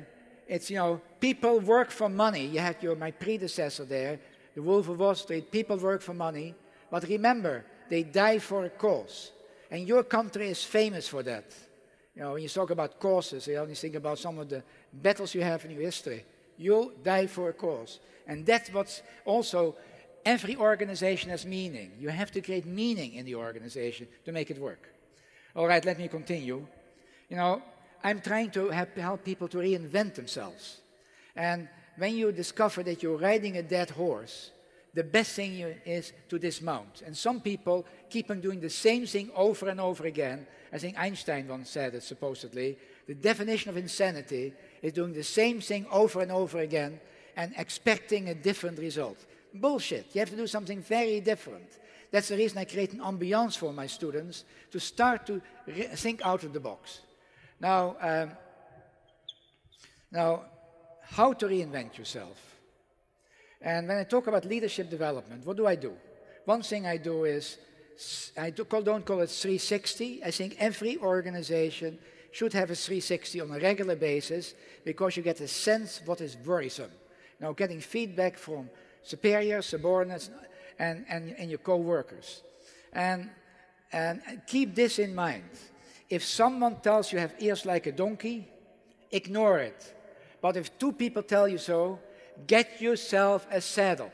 Speaker 2: It's, you know, people work for money. You had your, my predecessor there, the Wolf of Wall Street. People work for money. But remember, they die for a cause. And your country is famous for that. You know, when you talk about causes, you only think about some of the battles you have in your history. You die for a cause. And that's what's also, every organization has meaning. You have to create meaning in the organization to make it work. All right, let me continue. You know, I'm trying to help, help people to reinvent themselves. And when you discover that you're riding a dead horse, the best thing you, is to dismount. And some people keep on doing the same thing over and over again. I think Einstein once said it, supposedly. The definition of insanity is doing the same thing over and over again and expecting a different result. Bullshit. You have to do something very different. That's the reason I create an ambiance for my students, to start to think out of the box. Now, um, now, how to reinvent yourself. And when I talk about leadership development, what do I do? One thing I do is, I do call, don't call it three sixty. I think every organization should have a three sixty on a regular basis, because you get a sense of what is worrisome. Now, getting feedback from superiors, subordinates, and, and, and your co-workers. And, and keep this in mind. If someone tells you have ears like a donkey, ignore it. But if two people tell you so, get yourself a saddle.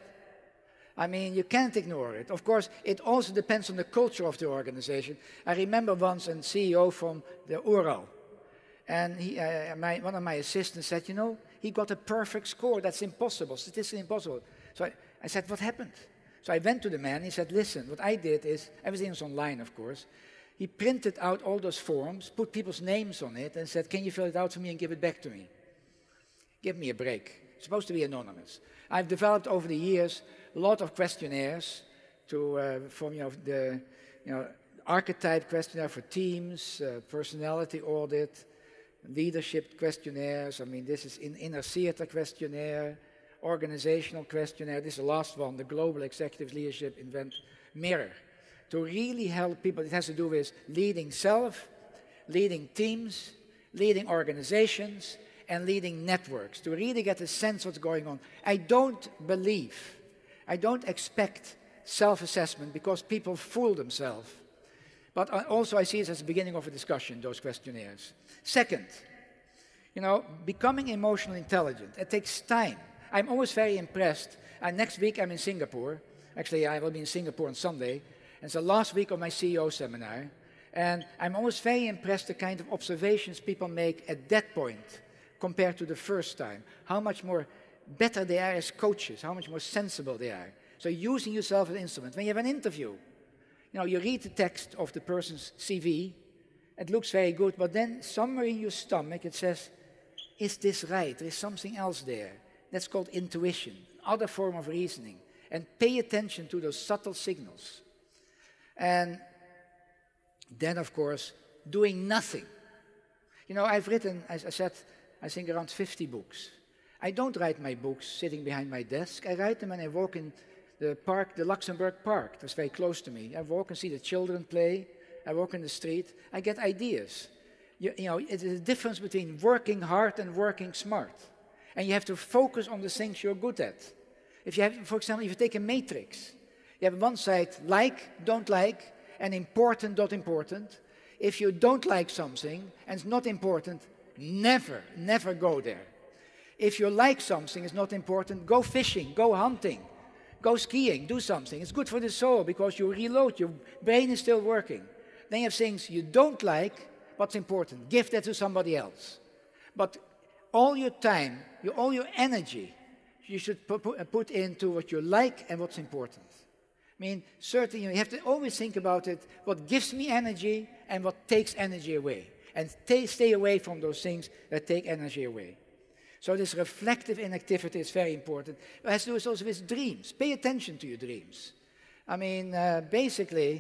Speaker 2: I mean, you can't ignore it. Of course, it also depends on the culture of the organization. I remember once a C E O from the Ural. And he, uh, my, one of my assistants said, you know, he got a perfect score. That's impossible, statistically impossible. So I, I said, what happened? So I went to the man, he said, listen, what I did is, everything was online, of course. He printed out all those forms, put people's names on it, and said, can you fill it out for me and give it back to me? Give me a break. It's supposed to be anonymous. I've developed over the years a lot of questionnaires to, uh, from, you know, the you know, archetype questionnaire for teams, uh, personality audit, leadership questionnaires. I mean, this is in inner theater questionnaire, organizational questionnaire. This is the last one, the Global Executive Leadership Invent Mirror. To really help people, it has to do with leading self, leading teams, leading organizations, and leading networks, to really get a sense of what's going on. I don't believe, I don't expect self-assessment, because people fool themselves. But also I see it as the beginning of a discussion, those questionnaires. Second, you know, becoming emotionally intelligent. It takes time. I'm always very impressed. And next week I'm in Singapore. Actually, I will be in Singapore on Sunday. And it's the last week of my C E O seminar. And I'm always very impressed the kind of observations people make at that point compared to the first time. How much more better they are as coaches, how much more sensible they are. So using yourself as an instrument. When you have an interview, you know, you read the text of the person's C V, it looks very good, but then somewhere in your stomach it says, is this right? There is something else there. That's called intuition, another form of reasoning. And pay attention to those subtle signals. And then, of course, doing nothing. You know, I've written, as I said, I think around fifty books. I don't write my books sitting behind my desk. I write them when I walk in the park, the Luxembourg Park. That's very close to me. I walk and see the children play. I walk in the street. I get ideas. You, you know, it's a difference between working hard and working smart. And you have to focus on the things you're good at. If you have, for example, if you take a matrix, you have one side like, don't like, and important, not important. If you don't like something and it's not important, never, never go there. If you like something, it's not important, go fishing, go hunting, go skiing, do something. It's good for the soul because you reload, your brain is still working. Then you have things you don't like, what's important? Give that to somebody else. But all your time, your, all your energy, you should put, put into what you like and what's important. I mean, certainly you have to always think about it, what gives me energy and what takes energy away. And stay away from those things that take energy away. So this reflective inactivity is very important. It has to do also with dreams. Pay attention to your dreams. I mean, uh, basically,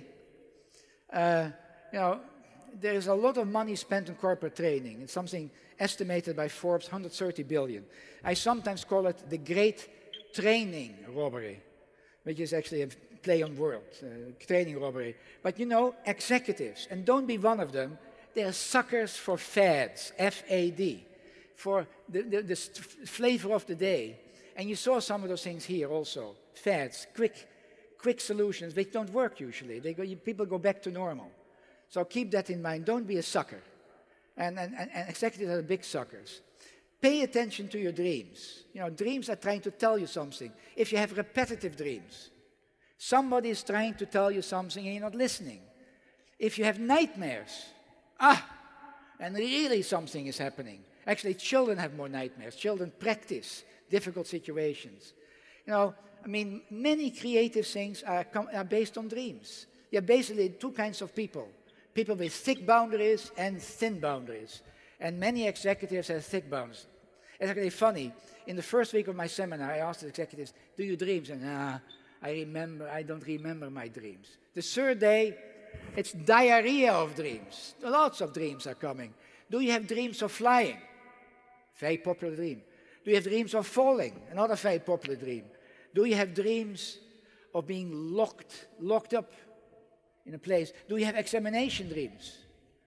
Speaker 2: uh, you know, there is a lot of money spent on corporate training. It's something estimated by Forbes, one hundred thirty billion. I sometimes call it the great training robbery, which is actually a play on words, uh, training robbery. But you know, executives, and don't be one of them, they're suckers for fads, F A D. for the, the, the flavor of the day. And you saw some of those things here also. Fads, quick, quick solutions, they don't work usually. They go, people go back to normal. So keep that in mind. Don't be a sucker. And, and, and executives are big suckers. Pay attention to your dreams. You know, dreams are trying to tell you something. If you have repetitive dreams, somebody is trying to tell you something and you're not listening. If you have nightmares, ah, and really something is happening. Actually, children have more nightmares. Children practice difficult situations. You know, I mean, many creative things are, com are based on dreams. There are basically two kinds of people. People with thick boundaries and thin boundaries. And many executives have thick boundaries. It's actually funny. In the first week of my seminar, I asked the executives, do you dreams? And ah, I remember, I don't remember my dreams. The third day, it's diarrhea of dreams. Lots of dreams are coming. Do you have dreams of flying? Very popular dream. Do you have dreams of falling? Another very popular dream. Do you have dreams of being locked, locked up in a place? Do you have examination dreams?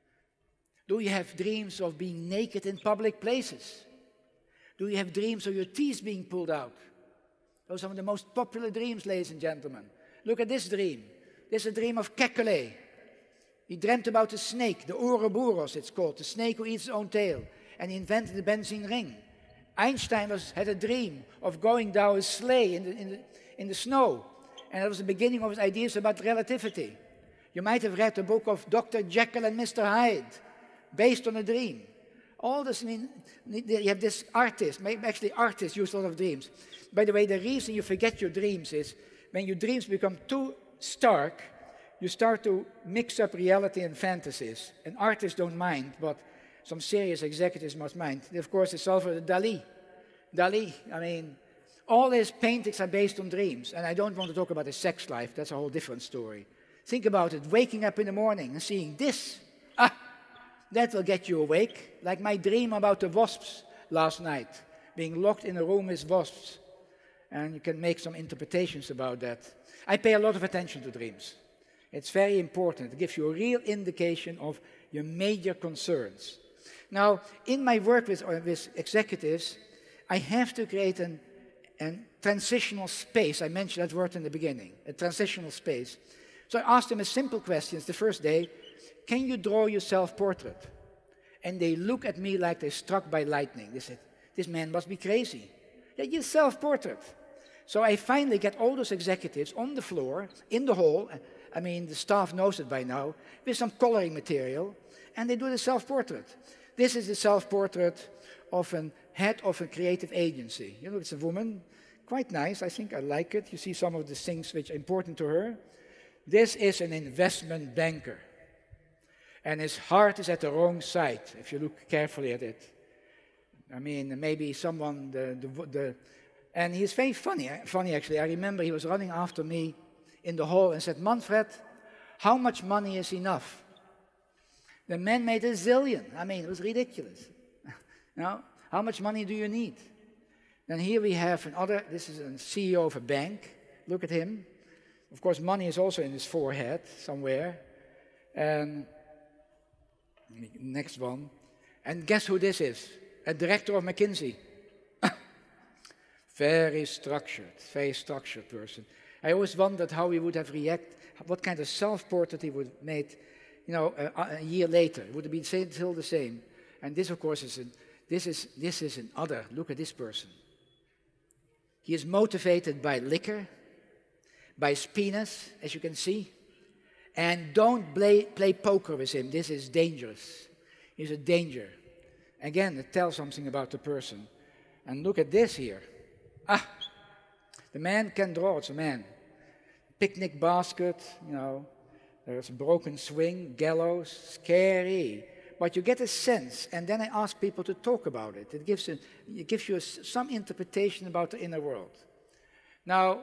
Speaker 2: Do you have dreams of being naked in public places? Do you have dreams of your teeth being pulled out? Those are some of the most popular dreams, ladies and gentlemen. Look at this dream. This is a dream of Kekulé. He dreamt about a snake, the Ouroboros it's called, the snake who eats its own tail. And he invented the benzene ring. Einstein was, had a dream of going down a sleigh in the, in, the, in the snow. And that was the beginning of his ideas about relativity. You might have read the book of Doctor Jekyll and Mister Hyde, based on a dream. All this, I mean, you have this artist, actually artists use a lot of dreams. By the way, the reason you forget your dreams is when your dreams become too stark, you start to mix up reality and fantasies. And artists don't mind, but some serious executives must mind. Of course, it's Salvador Dali. Dali, I mean, all his paintings are based on dreams. And I don't want to talk about his sex life, that's a whole different story. Think about it, waking up in the morning and seeing this. Ah, that will get you awake, like my dream about the wasps last night, being locked in a room with wasps. And you can make some interpretations about that. I pay a lot of attention to dreams. It's very important. It gives you a real indication of your major concerns. Now, in my work with, with executives, I have to create an, an transitional space. I mentioned that word in the beginning, a transitional space. So I asked them a simple question the first day. Can you draw your self-portrait? And they look at me like they're struck by lightning. They said, this man must be crazy. Yeah, your self-portrait. So I finally get all those executives on the floor, in the hall. I mean, the staff knows it by now, with some coloring material, and they do the self-portrait. This is the self-portrait of a head of a creative agency. You know, it's a woman, quite nice, I think I like it. You see some of the things which are important to her. This is an investment banker. And his heart is at the wrong side, if you look carefully at it. I mean, maybe someone, the, the, the, and he's very funny, funny actually. I remember he was running after me in the hall and said, Manfred, how much money is enough? The man made a zillion. I mean, it was ridiculous. You know, how much money do you need? Then here we have another, this is a C E O of a bank. Look at him. Of course, money is also in his forehead somewhere. And next one. And guess who this is? A director of McKinsey. Very structured, very structured person. I always wondered how he would have reacted, what kind of self-portrait he would have made, you know, a, a year later. Would it be still the same? And this, of course, is an, this is this is an other. Look at this person. He is motivated by liquor, by his penis, as you can see. And don't play, play poker with him. This is dangerous. He's a danger. Again, it tells something about the person. And look at this here. Ah, the man can draw. It's a man. Picnic basket, you know. There's a broken swing, gallows, scary. But you get a sense, and then I ask people to talk about it. It gives, a, it gives you a, some interpretation about the inner world. Now,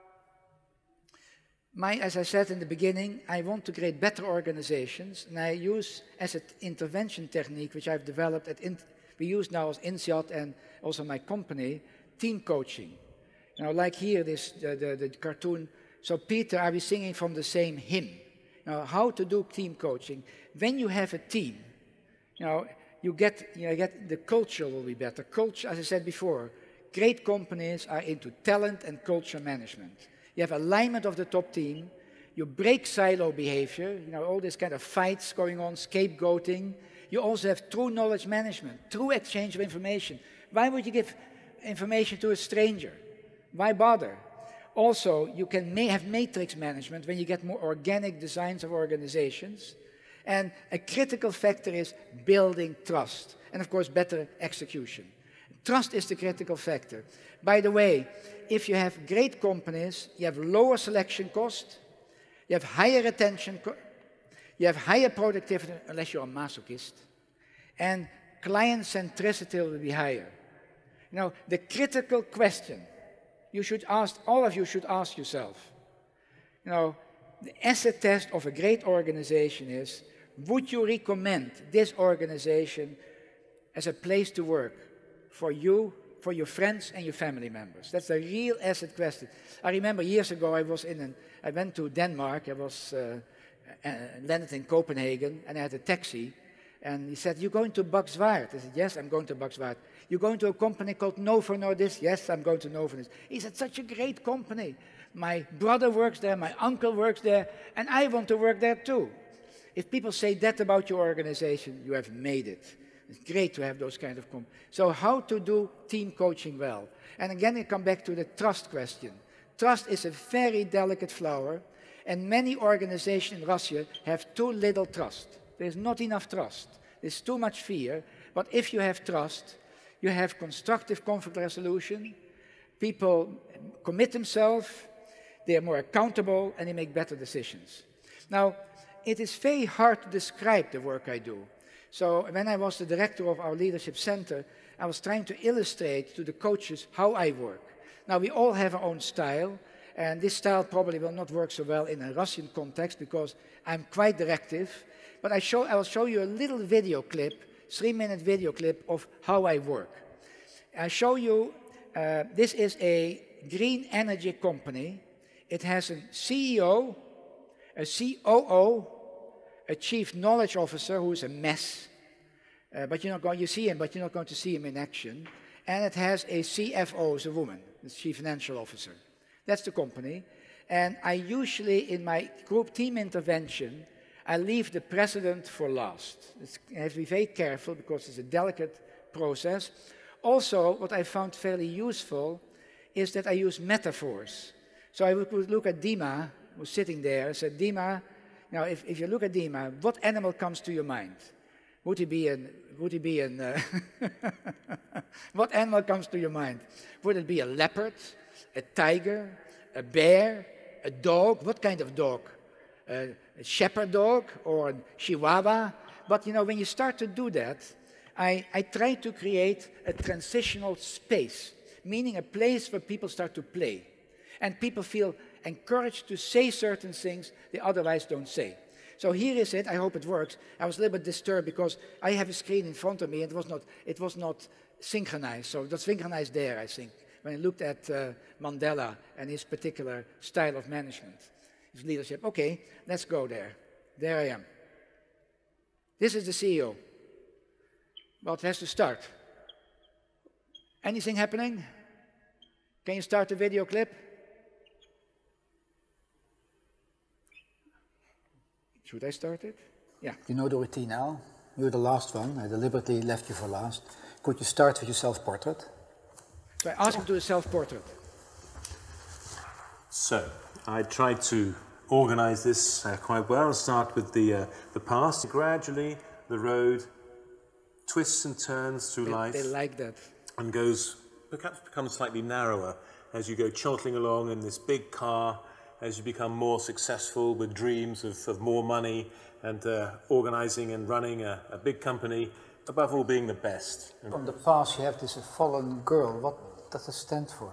Speaker 2: my, as I said in the beginning, I want to create better organizations, and I use as an intervention technique, which I've developed, at in, we use now as INSEAD and also my company, team coaching. You know, like here, this the, the, the cartoon. So Peter, are we singing from the same hymn? Now, how to do team coaching? When you have a team, you know, you get, you know, get the culture will be better. Culture, as I said before, great companies are into talent and culture management. You have alignment of the top team. You break silo behavior, you know, all this kind of fights going on, scapegoating. You also have true knowledge management, true exchange of information. Why would you give information to a stranger? Why bother? Also, you can ma have matrix management when you get more organic designs of organizations. And a critical factor is building trust. And of course, better execution. Trust is the critical factor. By the way, if you have great companies, you have lower selection cost, you have higher retention, you have higher productivity, unless you're a masochist, and client centricity will be higher. Now, the critical question you should ask, all of you should ask yourself, you know, the asset test of a great organization is, would you recommend this organization as a place to work for you, for your friends and your family members? That's a real asset question. I remember years ago I was in an, I went to Denmark, I was uh, uh, landed in Copenhagen, and I had a taxi, and he said, "You're going to Buxwaard?" I said, "Yes, I'm going to Buxwaard." "You're going to a company called Novo Nordisk?" "Yes, I'm going to Novo Nordisk." He said, "Such a great company. My brother works there, my uncle works there, and I want to work there too." If people say that about your organization, you have made it. It's great to have those kind of companies. So how to do team coaching well? And again, I come back to the trust question. Trust is a very delicate flower, and many organizations in Russia have too little trust. There's not enough trust. There's too much fear. But if you have trust, you have constructive conflict resolution, people commit themselves, they are more accountable, and they make better decisions. Now, it is very hard to describe the work I do. So when I was the director of our leadership center, I was trying to illustrate to the coaches how I work. Now, we all have our own style, and this style probably will not work so well in a Russian context because I'm quite directive. But I, show, I will show you a little video clip, three-minute video clip of how I work. I show you, uh, this is a green energy company. It has a C E O, a C O O, a chief knowledge officer who is a mess, uh, but you're not going, you see him, but you're not going to see him in action. And it has a C F O, as a woman, the chief financial officer. That's the company. And I usually, in my group team intervention, I leave the president for last. It's, I have to be very careful because it's a delicate process. Also, what I found fairly useful is that I use metaphors. So I would look at Dima, who's sitting there, and said, "Dima, now if, if you look at Dima, what animal comes to your mind? Would he be an, would he be an, uh, what animal comes to your mind? Would it be a leopard, a tiger, a bear, a dog? What kind of dog? Uh, a shepherd dog or a chihuahua?" But you know, when you start to do that, I, I try to create a transitional space, meaning a place where people start to play. And people feel encouraged to say certain things they otherwise don't say. So here is it. I hope it works. I was a little bit disturbed because I have a screen in front of me and it was not, it was not synchronized. So that's synchronized there, I think, when I looked at uh, Mandela and his particular style of management, his leadership. Okay, let's go there. There I am. This is the C E O. Well, it has to start. Anything happening? Can you start the video clip? Should I start it? Yeah.
Speaker 5: You know the routine now. You're the last one. I deliberately left you for last. Could you start with your self-portrait?
Speaker 2: So I asked him to do a self-portrait.
Speaker 6: So, I tried to organize this uh, quite well and start with the, uh, the past. Gradually, the road twists and turns through
Speaker 2: They,
Speaker 6: life.
Speaker 2: they like that.
Speaker 6: And goes, becomes, becomes slightly narrower as you go chortling along in this big car, as you become more successful with dreams of, of more money and uh, organizing and running a, a big company, above all being the best.
Speaker 5: From the past you have this fallen girl. What does it stand for?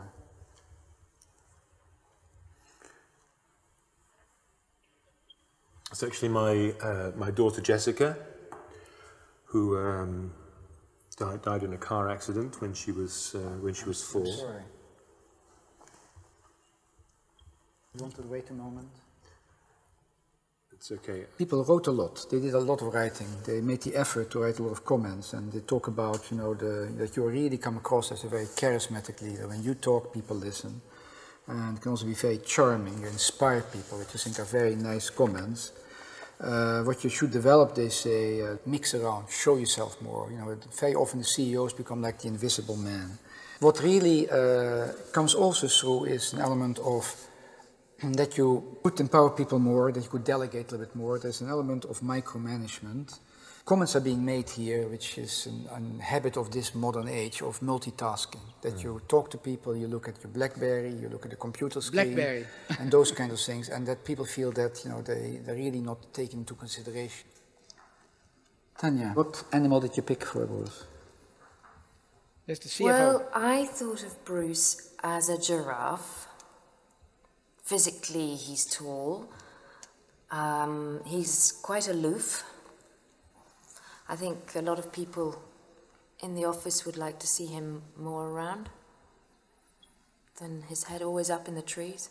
Speaker 6: It's actually my, uh, my daughter Jessica, who um, died, died in a car accident when she was, uh, when she was four.
Speaker 5: I'm sorry. You want to wait a moment?
Speaker 6: It's okay.
Speaker 5: People wrote a lot. They did a lot of writing. They made the effort to write a lot of comments, and they talk about, you know, the, that you really come across as a very charismatic leader. When you talk, people listen, and it can also be very charming. You inspire people, which I think are very nice comments. Uh, what you should develop, they say, uh, mix around, show yourself more. You know, very often the C E Os become like the invisible man. What really uh, comes also through is an element of that you could empower people more, that you could delegate a little bit more. There's an element of micromanagement. Comments are being made here, which is an, an habit of this modern age of multitasking. That mm. you talk to people, you look at your BlackBerry, you look at the computer screen,
Speaker 2: BlackBerry,
Speaker 5: and those kind of things, and that people feel that, you know, they, they're really not taken into consideration. Tanya, what animal did you pick for Bruce?
Speaker 2: Yes, the C F O.
Speaker 8: Well, I thought of Bruce as a giraffe. Physically, he's tall. Um, he's quite aloof. I think a lot of people in the office would like to see him more around than his head always up in the trees.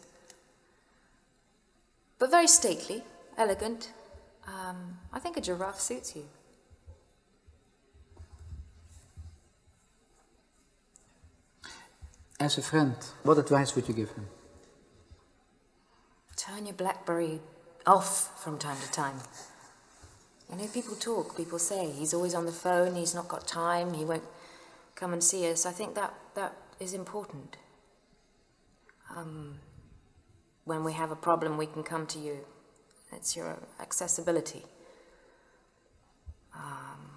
Speaker 8: But very stately, elegant. Um, I think a giraffe suits you.
Speaker 5: As a friend, what advice would you give him?
Speaker 8: Turn your BlackBerry off from time to time. You know, people talk, people say, he's always on the phone, he's not got time, he won't come and see us. I think that, that is important. Um, when we have a problem, we can come to you. It's your accessibility. Um,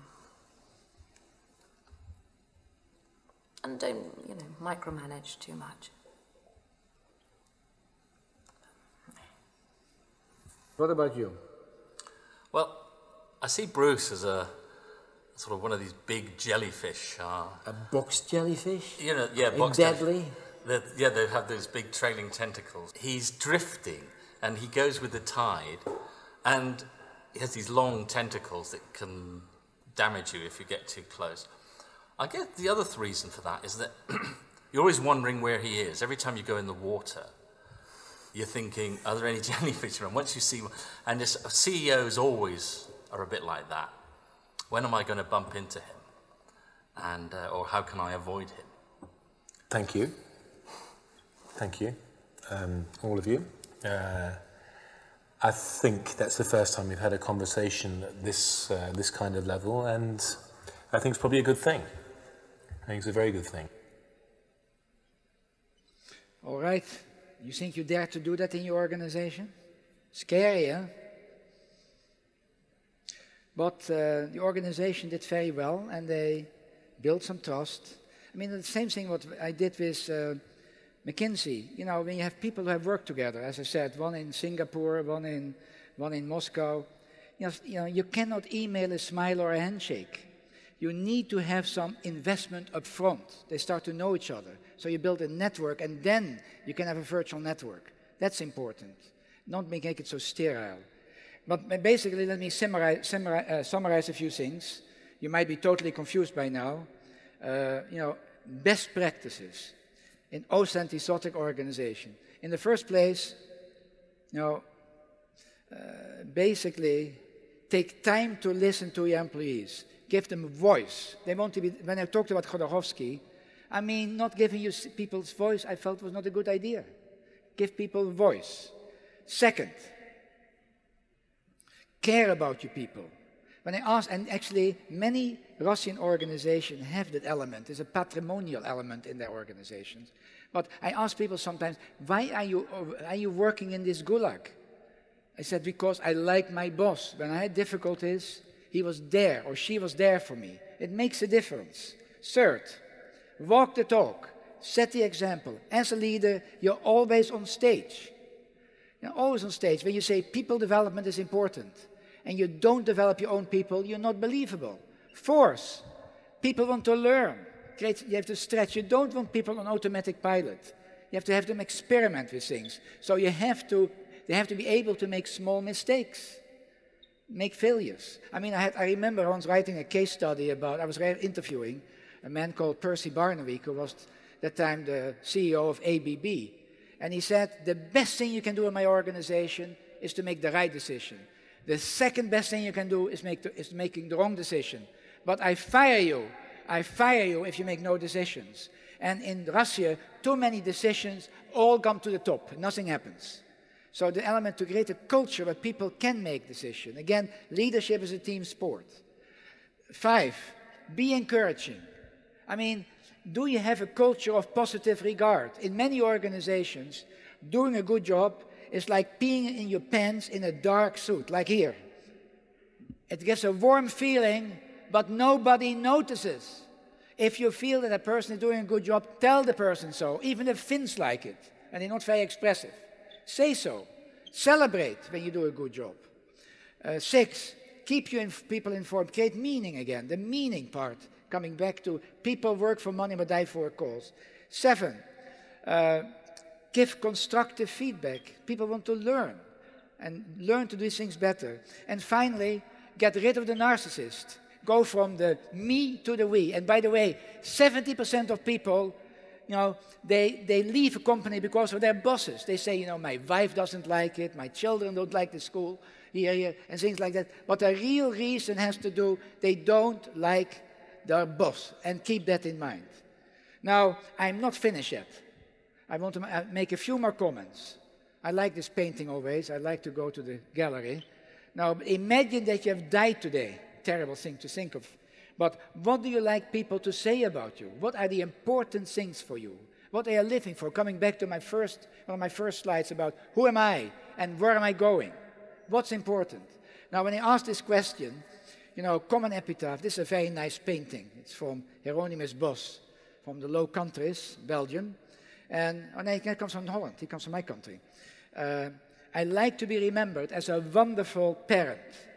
Speaker 8: and don't, you know, micromanage too much.
Speaker 5: What about you?
Speaker 9: Well, I see Bruce as a sort of one of these big jellyfish. Uh,
Speaker 5: a box jellyfish?
Speaker 9: You know, yeah, box
Speaker 5: deadly.
Speaker 9: Jellyfish. Yeah, they have those big trailing tentacles. He's drifting, and he goes with the tide, and he has these long tentacles that can damage you if you get too close. I guess the other reason for that is that you're always wondering where he is. Every time you go in the water, you're thinking, are there any jellyfish around? Once you see one, and this, C E Os always are a bit like that. When am I going to bump into him? And, uh, or how can I avoid him?
Speaker 6: Thank you. Thank you, um, all of you. Uh, I think that's the first time we've had a conversation at this, uh, this kind of level, and I think it's probably a good thing. I think it's a very good thing.
Speaker 2: All right. You think you dare to do that in your organization? Scary, huh? But uh, the organization did very well, and they built some trust. I mean, the same thing what I did with uh, McKinsey. You know, when you have people who have worked together, as I said, one in Singapore, one in, one in Moscow, you know, you know, you cannot email a smile or a handshake. You need to have some investment up front. They start to know each other. So you build a network, and then you can have a virtual network. That's important. Not make it so sterile. But basically, let me summarize, summarize, uh, summarize a few things. You might be totally confused by now. Uh, you know, best practices in authentic organization. In the first place, you know, uh, basically take time to listen to your employees. Give them a voice. They want to be, when I talked about Khodorkovsky, I mean, not giving you people's voice, I felt was not a good idea. Give people a voice. Second, care about your people. When I ask, and actually many Russian organizations have that element, there's a patrimonial element in their organizations. But I ask people sometimes, why are you, are you working in this gulag? I said, because I like my boss. When I had difficulties, he was there or she was there for me. It makes a difference. Third, walk the talk, set the example. As a leader, you're always on stage. You're always on stage. When you say people development is important, and you don't develop your own people, you're not believable. Fourth, people want to learn. You have to stretch. You don't want people on automatic pilot. You have to have them experiment with things. So you have to, they have to be able to make small mistakes, make failures. I mean, I, had, I remember once writing a case study about, I was interviewing a man called Percy Barnaby, who was at that time the C E O of A B B. And he said, the best thing you can do in my organization is to make the right decision. The second best thing you can do is, make the, is making the wrong decision. But I fire you. I fire you if you make no decisions. And in Russia, too many decisions all come to the top. Nothing happens. So the element to create a culture where people can make decisions. Again, leadership is a team sport. Five, be encouraging. I mean, do you have a culture of positive regard? In many organizations, doing a good job is like peeing in your pants in a dark suit, like here. It gives a warm feeling, but nobody notices. If you feel that a person is doing a good job, tell the person so, even if Finns like it, and they're not very expressive. Say so. Celebrate when you do a good job. Uh, six, keep you inf people informed. Create meaning again, the meaning part, coming back to people work for money but die for a cause. Seven, uh, give constructive feedback. People want to learn and learn to do things better. And finally, get rid of the narcissist. Go from the me to the we. And by the way, seventy percent of people, you know, they, they leave a company because of their bosses. They say, you know, my wife doesn't like it, my children don't like the school here, here, and things like that. But the real reason has to do, they don't like their boss, and keep that in mind. Now, I'm not finished yet. I want to make a few more comments. I like this painting always. I like to go to the gallery. Now, imagine that you have died today. Terrible thing to think of. But what do you like people to say about you? What are the important things for you? What are you living for? Coming back to my first, one of my first slides about who am I and where am I going? What's important? Now, when I ask this question, you know, common epitaph, this is a very nice painting. It's from Hieronymus Bos, from the Low Countries, Belgium. And, oh no, he comes from Holland, he comes from my country. Uh, I like to be remembered as a wonderful parent,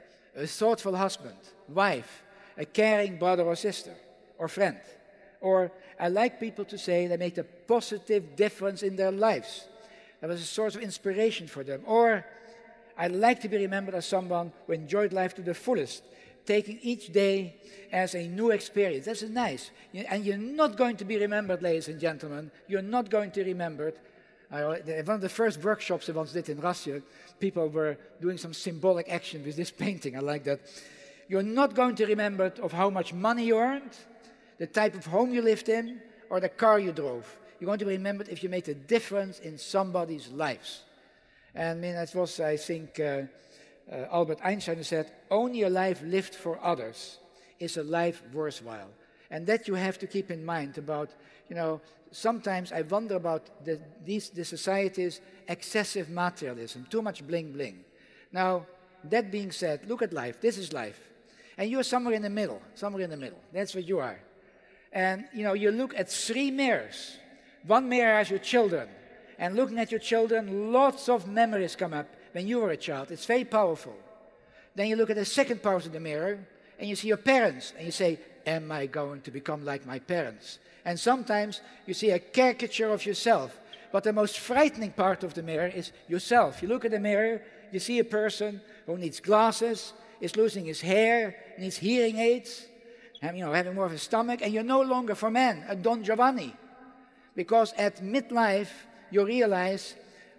Speaker 2: a thoughtful husband, wife, a caring brother or sister, or friend. Or I like people to say they make a positive difference in their lives. That was a source of inspiration for them. Or I like to be remembered as someone who enjoyed life to the fullest, taking each day as a new experience. That's nice. And you're not going to be remembered, ladies and gentlemen. You're not going to be remembered. Uh, one of the first workshops I once did in Russia, people were doing some symbolic action with this painting. I like that. You're not going to be remembered of how much money you earned, the type of home you lived in, or the car you drove. You're going to be remembered if you made a difference in somebody's lives. And I mean, that was, I think, uh, uh, Albert Einstein said, only a life lived for others is a life worthwhile. And that you have to keep in mind about, you know, sometimes I wonder about the, these, the society's excessive materialism, too much bling bling. Now, that being said, look at life. This is life. And you're somewhere in the middle, somewhere in the middle. That's what you are. And, you know, you look at three mirrors. One mirror has your children. And looking at your children, lots of memories come up when you were a child. It's very powerful. Then you look at the second part of the mirror, and you see your parents, and you say, am I going to become like my parents? And sometimes you see a caricature of yourself. But the most frightening part of the mirror is yourself. You look at the mirror, you see a person who needs glasses, is losing his hair, needs hearing aids, and, you know, having more of a stomach, and you're no longer for man, a Don Giovanni. Because at midlife, you realize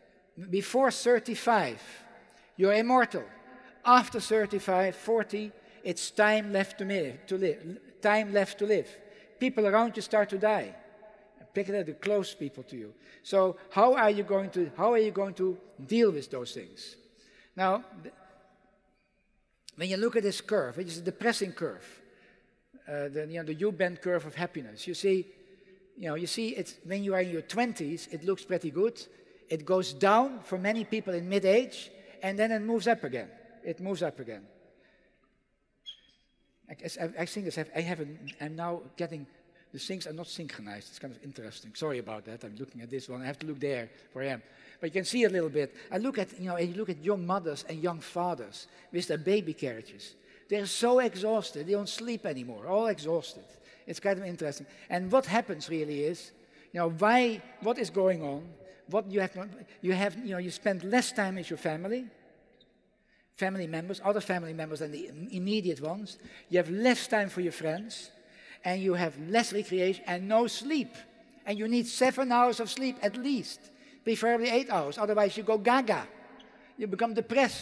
Speaker 2: before thirty-five, you're immortal. After thirty-five, forty, it's time left to live, to live, time left to live. People around you start to die, particularly the close people to you. So how are you going to, how are you going to deal with those things? Now, when you look at this curve, which is a depressing curve, uh, the, you know, the U-bend curve of happiness, you see, you know, you see it's, when you are in your twenties, it looks pretty good. It goes down for many people in mid-age, and then it moves up again. It moves up again. I, I, I think this have, I have a, I'm now getting, the things are not synchronized. It's kind of interesting. Sorry about that. I'm looking at this one. I have to look there where I am. But you can see a little bit. I look at, you know, you look at young mothers and young fathers with their baby carriages. They're so exhausted. They don't sleep anymore. All exhausted. It's kind of interesting. And what happens really is, you know, why, what is going on? What you have, you have, you know, you spend less time with your family, family members, other family members than the immediate ones. You have less time for your friends, and you have less recreation and no sleep. And you need seven hours of sleep at least, preferably eight hours. Otherwise, you go gaga. You become depressed.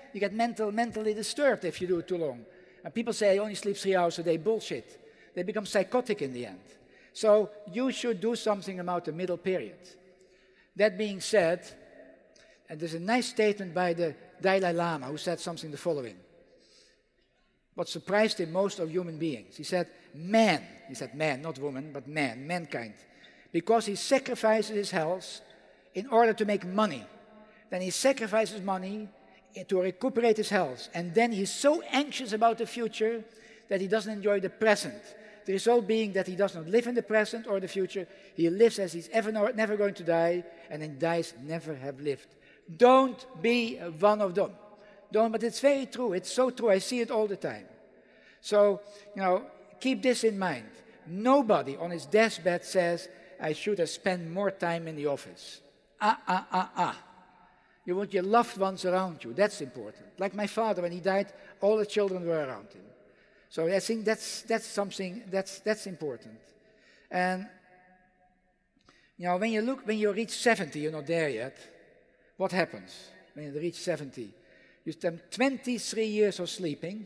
Speaker 2: You get mental, mentally disturbed if you do it too long. And people say, I only sleep three hours a day. Bullshit. They become psychotic in the end. So you should do something about the middle period. That being said, and there's a nice statement by the Dalai Lama who said something the following. What surprised him most of human beings. He said, man, he said man, not woman, but man, mankind. Because he sacrifices his health in order to make money. Then he sacrifices money to recuperate his health. And then he's so anxious about the future that he doesn't enjoy the present. The result being that he does not live in the present or the future. He lives as he's ever no, never going to die, and then dies never have lived. Don't be one of them. Don't, but it's very true. It's so true. I see it all the time. So, you know, keep this in mind. Nobody on his deathbed says, I should have spent more time in the office. Ah, ah, ah, ah. You want your loved ones around you. That's important. Like my father, when he died, all the children were around him. So I think that's, that's something, that's, that's important. And, you know, when you look, when you reach seventy, you're not there yet. What happens when you reach seventy? You spend twenty-three years of sleeping,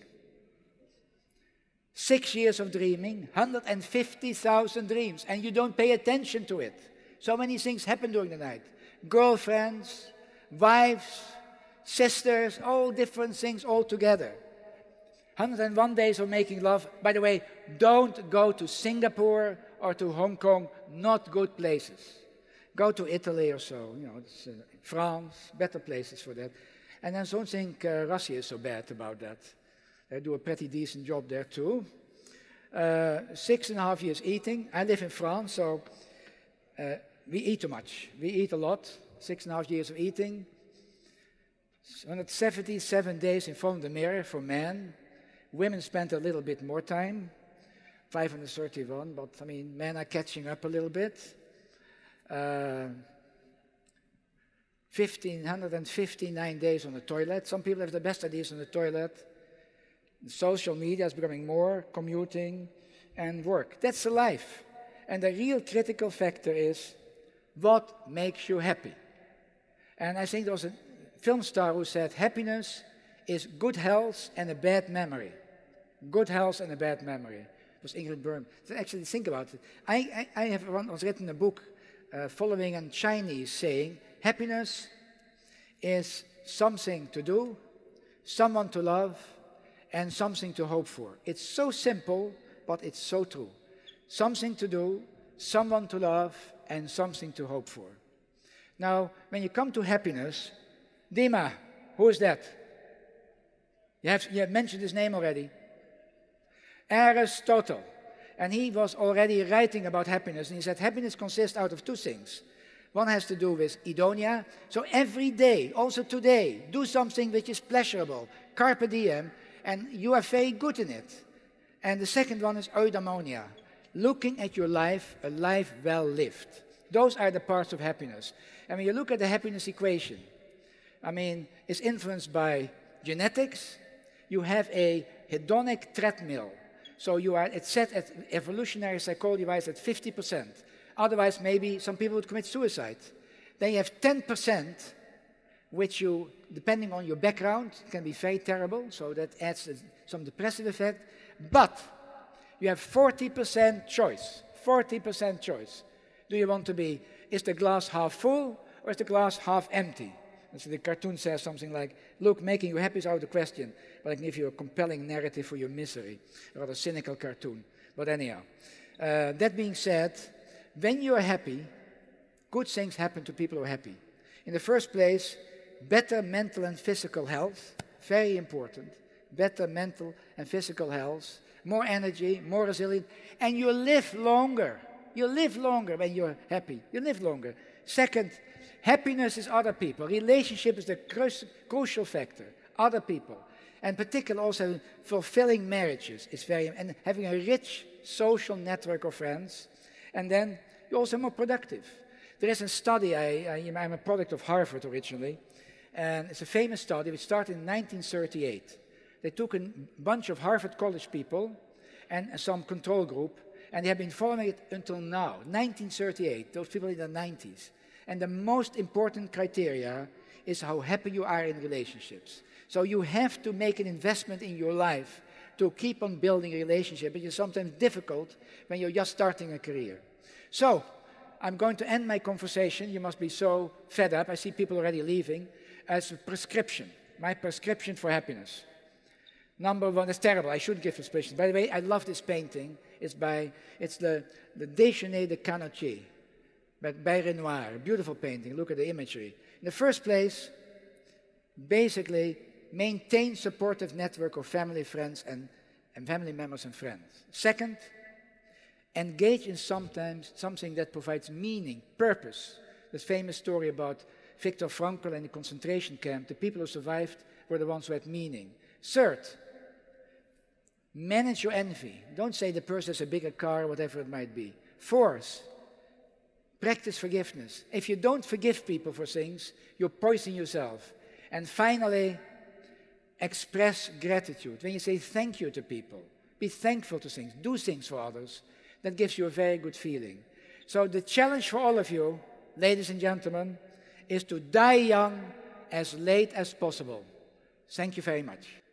Speaker 2: six years of dreaming, one hundred fifty thousand dreams, and you don't pay attention to it. So many things happen during the night. Girlfriends, wives, sisters, all different things all together. one hundred one days of making love. By the way, don't go to Singapore or to Hong Kong, not good places. Go to Italy or so, you know, it's, uh, France, better places for that. And I don't think uh, Russia is so bad about that. They do a pretty decent job there too. Uh, six and a half years eating. I live in France, so uh, we eat too much. We eat a lot. Six and a half years of eating. one hundred seventy-seven days in front of the mirror for men. Women spend a little bit more time, five hundred thirty-one, but I mean, men are catching up a little bit. Uh, one thousand five hundred fifty-nine days on the toilet. Some people have the best ideas on the toilet. Social media is becoming more, commuting and work. That's the life. And the real critical factor is what makes you happy. And I think there was a film star who said happiness is good health and a bad memory. Good health and a bad memory. It was Ingrid Bergman. So actually think about it. I, I, I have once written a book uh, following a Chinese saying, happiness is something to do, someone to love, and something to hope for. It's so simple, but it's so true. Something to do, someone to love, and something to hope for. Now, when you come to happiness, Dima, who is that? You have, you have mentioned his name already. Aristotle. And he was already writing about happiness, and he said happiness consists out of two things. One has to do with idonia. So every day, also today, do something which is pleasurable. Carpe diem. And you are very good in it. And the second one is eudaimonia, looking at your life, a life well lived. Those are the parts of happiness. And when you look at the happiness equation, I mean, it's influenced by genetics. You have a hedonic treadmill. So you are, it's set at evolutionary psychology-wise at fifty percent. Otherwise, maybe some people would commit suicide. Then you have ten percent which you, depending on your background, can be very terrible, so that adds some depressive effect. But you have forty percent choice, forty percent choice. Do you want to be, is the glass half full or is the glass half empty? And so the cartoon says something like, look, making you happy is out of the question, but I can give you a compelling narrative for your misery. A rather cynical cartoon. But anyhow, uh, that being said, when you are happy, good things happen to people who are happy. In the first place, better mental and physical health, very important. Better mental and physical health, more energy, more resilient, and you live longer. You live longer when you're happy. You live longer. Second, happiness is other people. Relationship is the cru crucial factor. Other people. And particularly also fulfilling marriages is very, and having a rich social network of friends. And then you're also more productive. There is a study, I, I, I'm a product of Harvard originally, and it's a famous study which started in nineteen thirty-eight. They took a bunch of Harvard College people and some control group, and they have been following it until now, nineteen thirty-eight, those people in the nineties. And the most important criteria is how happy you are in relationships. So you have to make an investment in your life to keep on building a relationship, which is sometimes difficult when you're just starting a career. So, I'm going to end my conversation. You must be so fed up. I see people already leaving. As a prescription, my prescription for happiness. Number one, it's terrible. I shouldn't give prescriptions. By the way, I love this painting. It's by, it's the, the Déjeuner de Canottier by, by Renoir. A beautiful painting. Look at the imagery. In the first place, basically, maintain supportive network of family, friends, and, and family members and friends. Second, engage in sometimes something that provides meaning, purpose. This famous story about Viktor Frankl and the concentration camp. The people who survived were the ones who had meaning. Third, manage your envy. Don't say the person has a bigger car, whatever it might be. Fourth, practice forgiveness. If you don't forgive people for things, you poison yourself. And finally, express gratitude. When you say thank you to people, be thankful to things, do things for others, that gives you a very good feeling. So the challenge for all of you, ladies and gentlemen, is to die young as late as possible. Thank you very much.